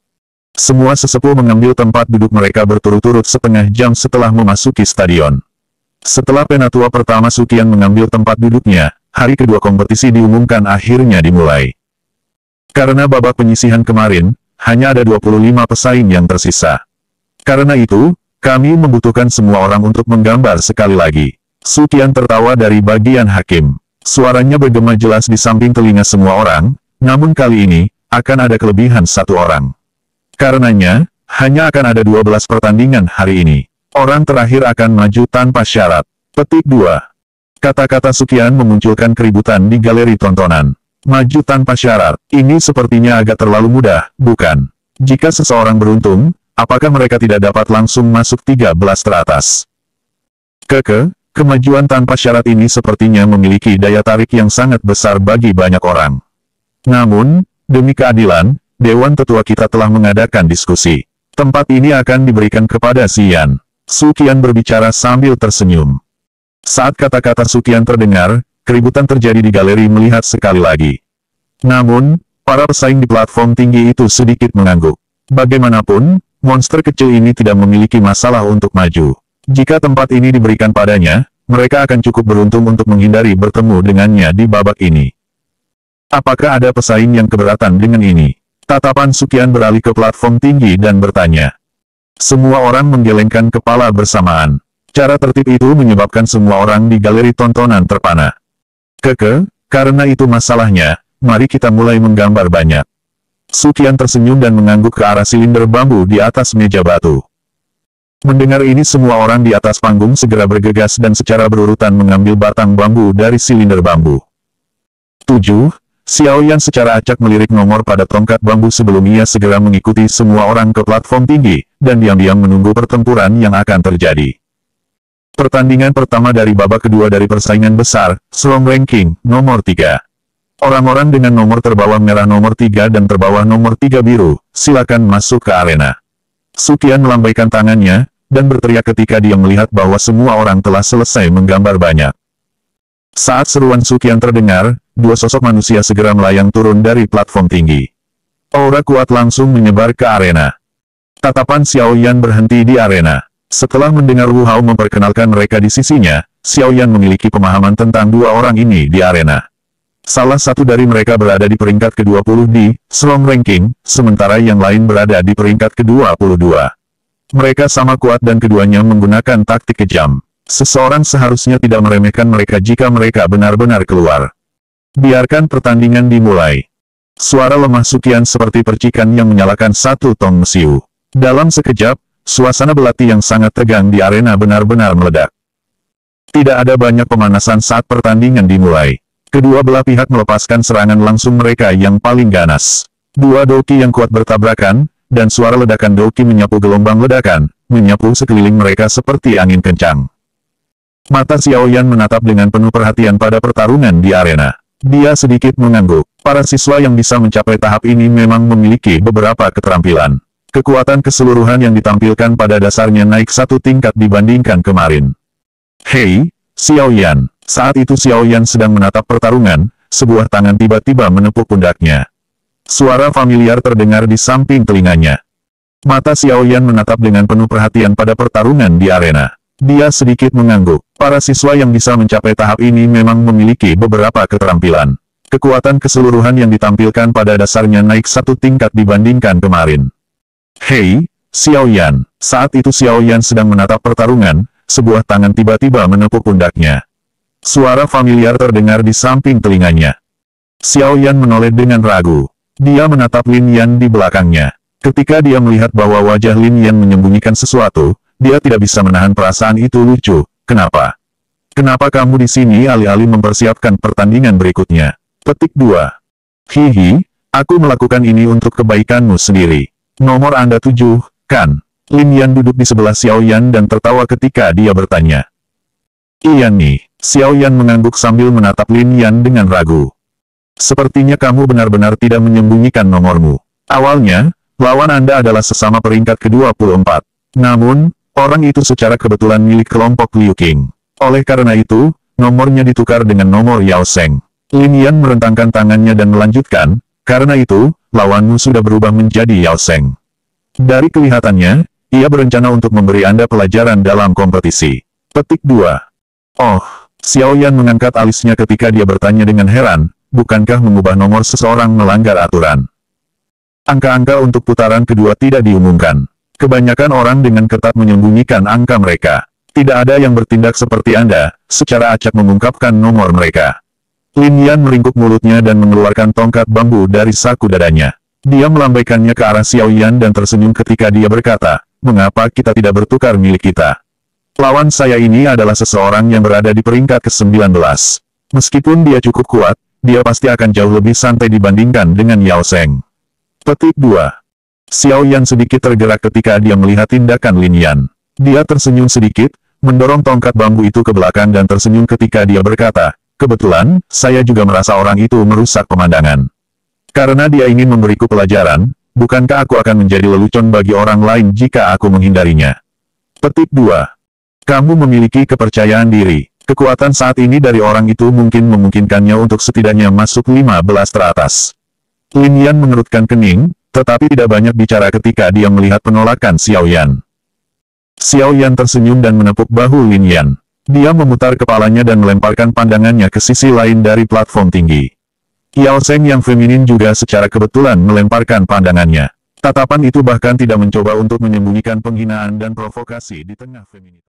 Semua sesepuh mengambil tempat duduk mereka berturut-turut setengah jam setelah memasuki stadion. Setelah penatua pertama Suqian mengambil tempat duduknya, hari kedua kompetisi diumumkan akhirnya dimulai. Karena babak penyisihan kemarin, hanya ada 25 pesaing yang tersisa. Karena itu, kami membutuhkan semua orang untuk menggambar sekali lagi. Suqian tertawa dari bagian hakim. Suaranya bergema jelas di samping telinga semua orang, namun kali ini, akan ada kelebihan 1 orang. Karenanya, hanya akan ada 12 pertandingan hari ini. Orang terakhir akan maju tanpa syarat. Petik 2. Kata-kata Suqian memunculkan keributan di galeri tontonan. Maju tanpa syarat, ini sepertinya agak terlalu mudah, bukan? Jika seseorang beruntung, apakah mereka tidak dapat langsung masuk 13 teratas? Kemajuan tanpa syarat ini sepertinya memiliki daya tarik yang sangat besar bagi banyak orang. Namun, demi keadilan, Dewan Tetua kita telah mengadakan diskusi. Tempat ini akan diberikan kepada Xian. Suqian berbicara sambil tersenyum. Saat kata-kata Suqian terdengar, keributan terjadi di galeri melihat sekali lagi. Namun, para pesaing di platform tinggi itu sedikit mengangguk. Bagaimanapun, monster kecil ini tidak memiliki masalah untuk maju. Jika tempat ini diberikan padanya, mereka akan cukup beruntung untuk menghindari bertemu dengannya di babak ini. Apakah ada pesaing yang keberatan dengan ini? Tatapan Suqian beralih ke platform tinggi dan bertanya. Semua orang menggelengkan kepala bersamaan. Cara tertib itu menyebabkan semua orang di galeri tontonan terpana. Karena itu masalahnya, mari kita mulai menggambar banyak. Suqian tersenyum dan mengangguk ke arah silinder bambu di atas meja batu. Mendengar ini semua orang di atas panggung segera bergegas dan secara berurutan mengambil batang bambu dari silinder bambu. 7. Xiaoyan secara acak melirik nomor pada tongkat bambu sebelum ia segera mengikuti semua orang ke platform tinggi, dan diam-diam menunggu pertempuran yang akan terjadi. Pertandingan pertama dari babak kedua dari persaingan besar, Strong Ranking, nomor 3. Orang-orang dengan nomor terbawah merah nomor 3 dan terbawah nomor 3 biru, silakan masuk ke arena. Suqian melambaikan tangannya, dan berteriak ketika dia melihat bahwa semua orang telah selesai menggambar banyak. Saat seruan Suqian terdengar, 2 sosok manusia segera melayang turun dari platform tinggi. Aura kuat langsung menyebar ke arena. Tatapan Xiaoyan berhenti di arena. Setelah mendengar Wu Hao memperkenalkan mereka di sisinya, Xiaoyan memiliki pemahaman tentang 2 orang ini di arena. Salah satu dari mereka berada di peringkat ke-20 di Strong Ranking, sementara yang lain berada di peringkat ke-22. Mereka sama kuat dan keduanya menggunakan taktik kejam. Seseorang seharusnya tidak meremehkan mereka jika mereka benar-benar keluar. Biarkan pertandingan dimulai. Suara lemah Suqian seperti percikan yang menyalakan satu tong mesiu. Dalam sekejap, suasana belati yang sangat tegang di arena benar-benar meledak. Tidak ada banyak pemanasan saat pertandingan dimulai. Kedua belah pihak melepaskan serangan langsung mereka yang paling ganas. Dua doki yang kuat bertabrakan, dan suara ledakan doki menyapu gelombang ledakan, menyapu sekeliling mereka seperti angin kencang. Mata Xiao Yan menatap dengan penuh perhatian pada pertarungan di arena. Dia sedikit mengangguk. Para siswa yang bisa mencapai tahap ini memang memiliki beberapa keterampilan. Kekuatan keseluruhan yang ditampilkan pada dasarnya naik satu tingkat dibandingkan kemarin. Hei, Xiao Yan. Saat itu Xiao Yan sedang menatap pertarungan, sebuah tangan tiba-tiba menepuk pundaknya. Suara familiar terdengar di samping telinganya. Mata Xiao Yan menatap dengan penuh perhatian pada pertarungan di arena. Dia sedikit mengangguk. Para siswa yang bisa mencapai tahap ini memang memiliki beberapa keterampilan. Kekuatan keseluruhan yang ditampilkan pada dasarnya naik satu tingkat dibandingkan kemarin. Hei, Xiao Yan. Saat itu Xiao Yan sedang menatap pertarungan, sebuah tangan tiba-tiba menepuk pundaknya. Suara familiar terdengar di samping telinganya. Xiao Yan menoleh dengan ragu. Dia menatap Lin Yan di belakangnya. Ketika dia melihat bahwa wajah Lin Yan menyembunyikan sesuatu, dia tidak bisa menahan perasaan itu lucu. Kenapa? Kenapa kamu di sini alih-alih mempersiapkan pertandingan berikutnya? Petik 2. Hihi, aku melakukan ini untuk kebaikanmu sendiri. Nomor Anda 7, kan? Lin Yan duduk di sebelah Xiao Yan dan tertawa ketika dia bertanya. Iya nih. Xiao Yan mengangguk sambil menatap Lin Yan dengan ragu. Sepertinya kamu benar-benar tidak menyembunyikan nomormu. Awalnya, lawan Anda adalah sesama peringkat ke-24. Namun, orang itu secara kebetulan milik kelompok Liu Qing. Oleh karena itu, nomornya ditukar dengan nomor Yao Sheng. Lin Yan merentangkan tangannya dan melanjutkan, karena itu, lawanmu sudah berubah menjadi Yao Sheng. Dari kelihatannya, ia berencana untuk memberi Anda pelajaran dalam kompetisi. Petik 2. Oh, Xiao Yan mengangkat alisnya ketika dia bertanya dengan heran, bukankah mengubah nomor seseorang melanggar aturan? Angka-angka untuk putaran kedua tidak diumumkan. Kebanyakan orang dengan ketat menyembunyikan angka mereka. Tidak ada yang bertindak seperti Anda, secara acak mengungkapkan nomor mereka. Lin Yan meringkuk mulutnya dan mengeluarkan tongkat bambu dari saku dadanya. Dia melambaikannya ke arah Xiao Yan dan tersenyum ketika dia berkata, mengapa kita tidak bertukar milik kita? Lawan saya ini adalah seseorang yang berada di peringkat ke-19. Meskipun dia cukup kuat, dia pasti akan jauh lebih santai dibandingkan dengan Yao Sheng. Petik 2. Xiao Yan sedikit tergerak ketika dia melihat tindakan Lin Yan. Dia tersenyum sedikit, mendorong tongkat bambu itu ke belakang dan tersenyum ketika dia berkata, kebetulan, saya juga merasa orang itu merusak pemandangan. Karena dia ingin memberiku pelajaran, bukankah aku akan menjadi lelucon bagi orang lain jika aku menghindarinya? Petik 2. Kamu memiliki kepercayaan diri. Kekuatan saat ini dari orang itu mungkin memungkinkannya untuk setidaknya masuk 15 teratas. Lin Yan mengerutkan kening, tetapi tidak banyak bicara ketika dia melihat penolakan Xiao Yan. Xiao Yan tersenyum dan menepuk bahu Lin Yan. Dia memutar kepalanya dan melemparkan pandangannya ke sisi lain dari platform tinggi. Yao Sheng yang feminin juga secara kebetulan melemparkan pandangannya. Tatapan itu bahkan tidak mencoba untuk menyembunyikan penghinaan dan provokasi di tengah feminitas.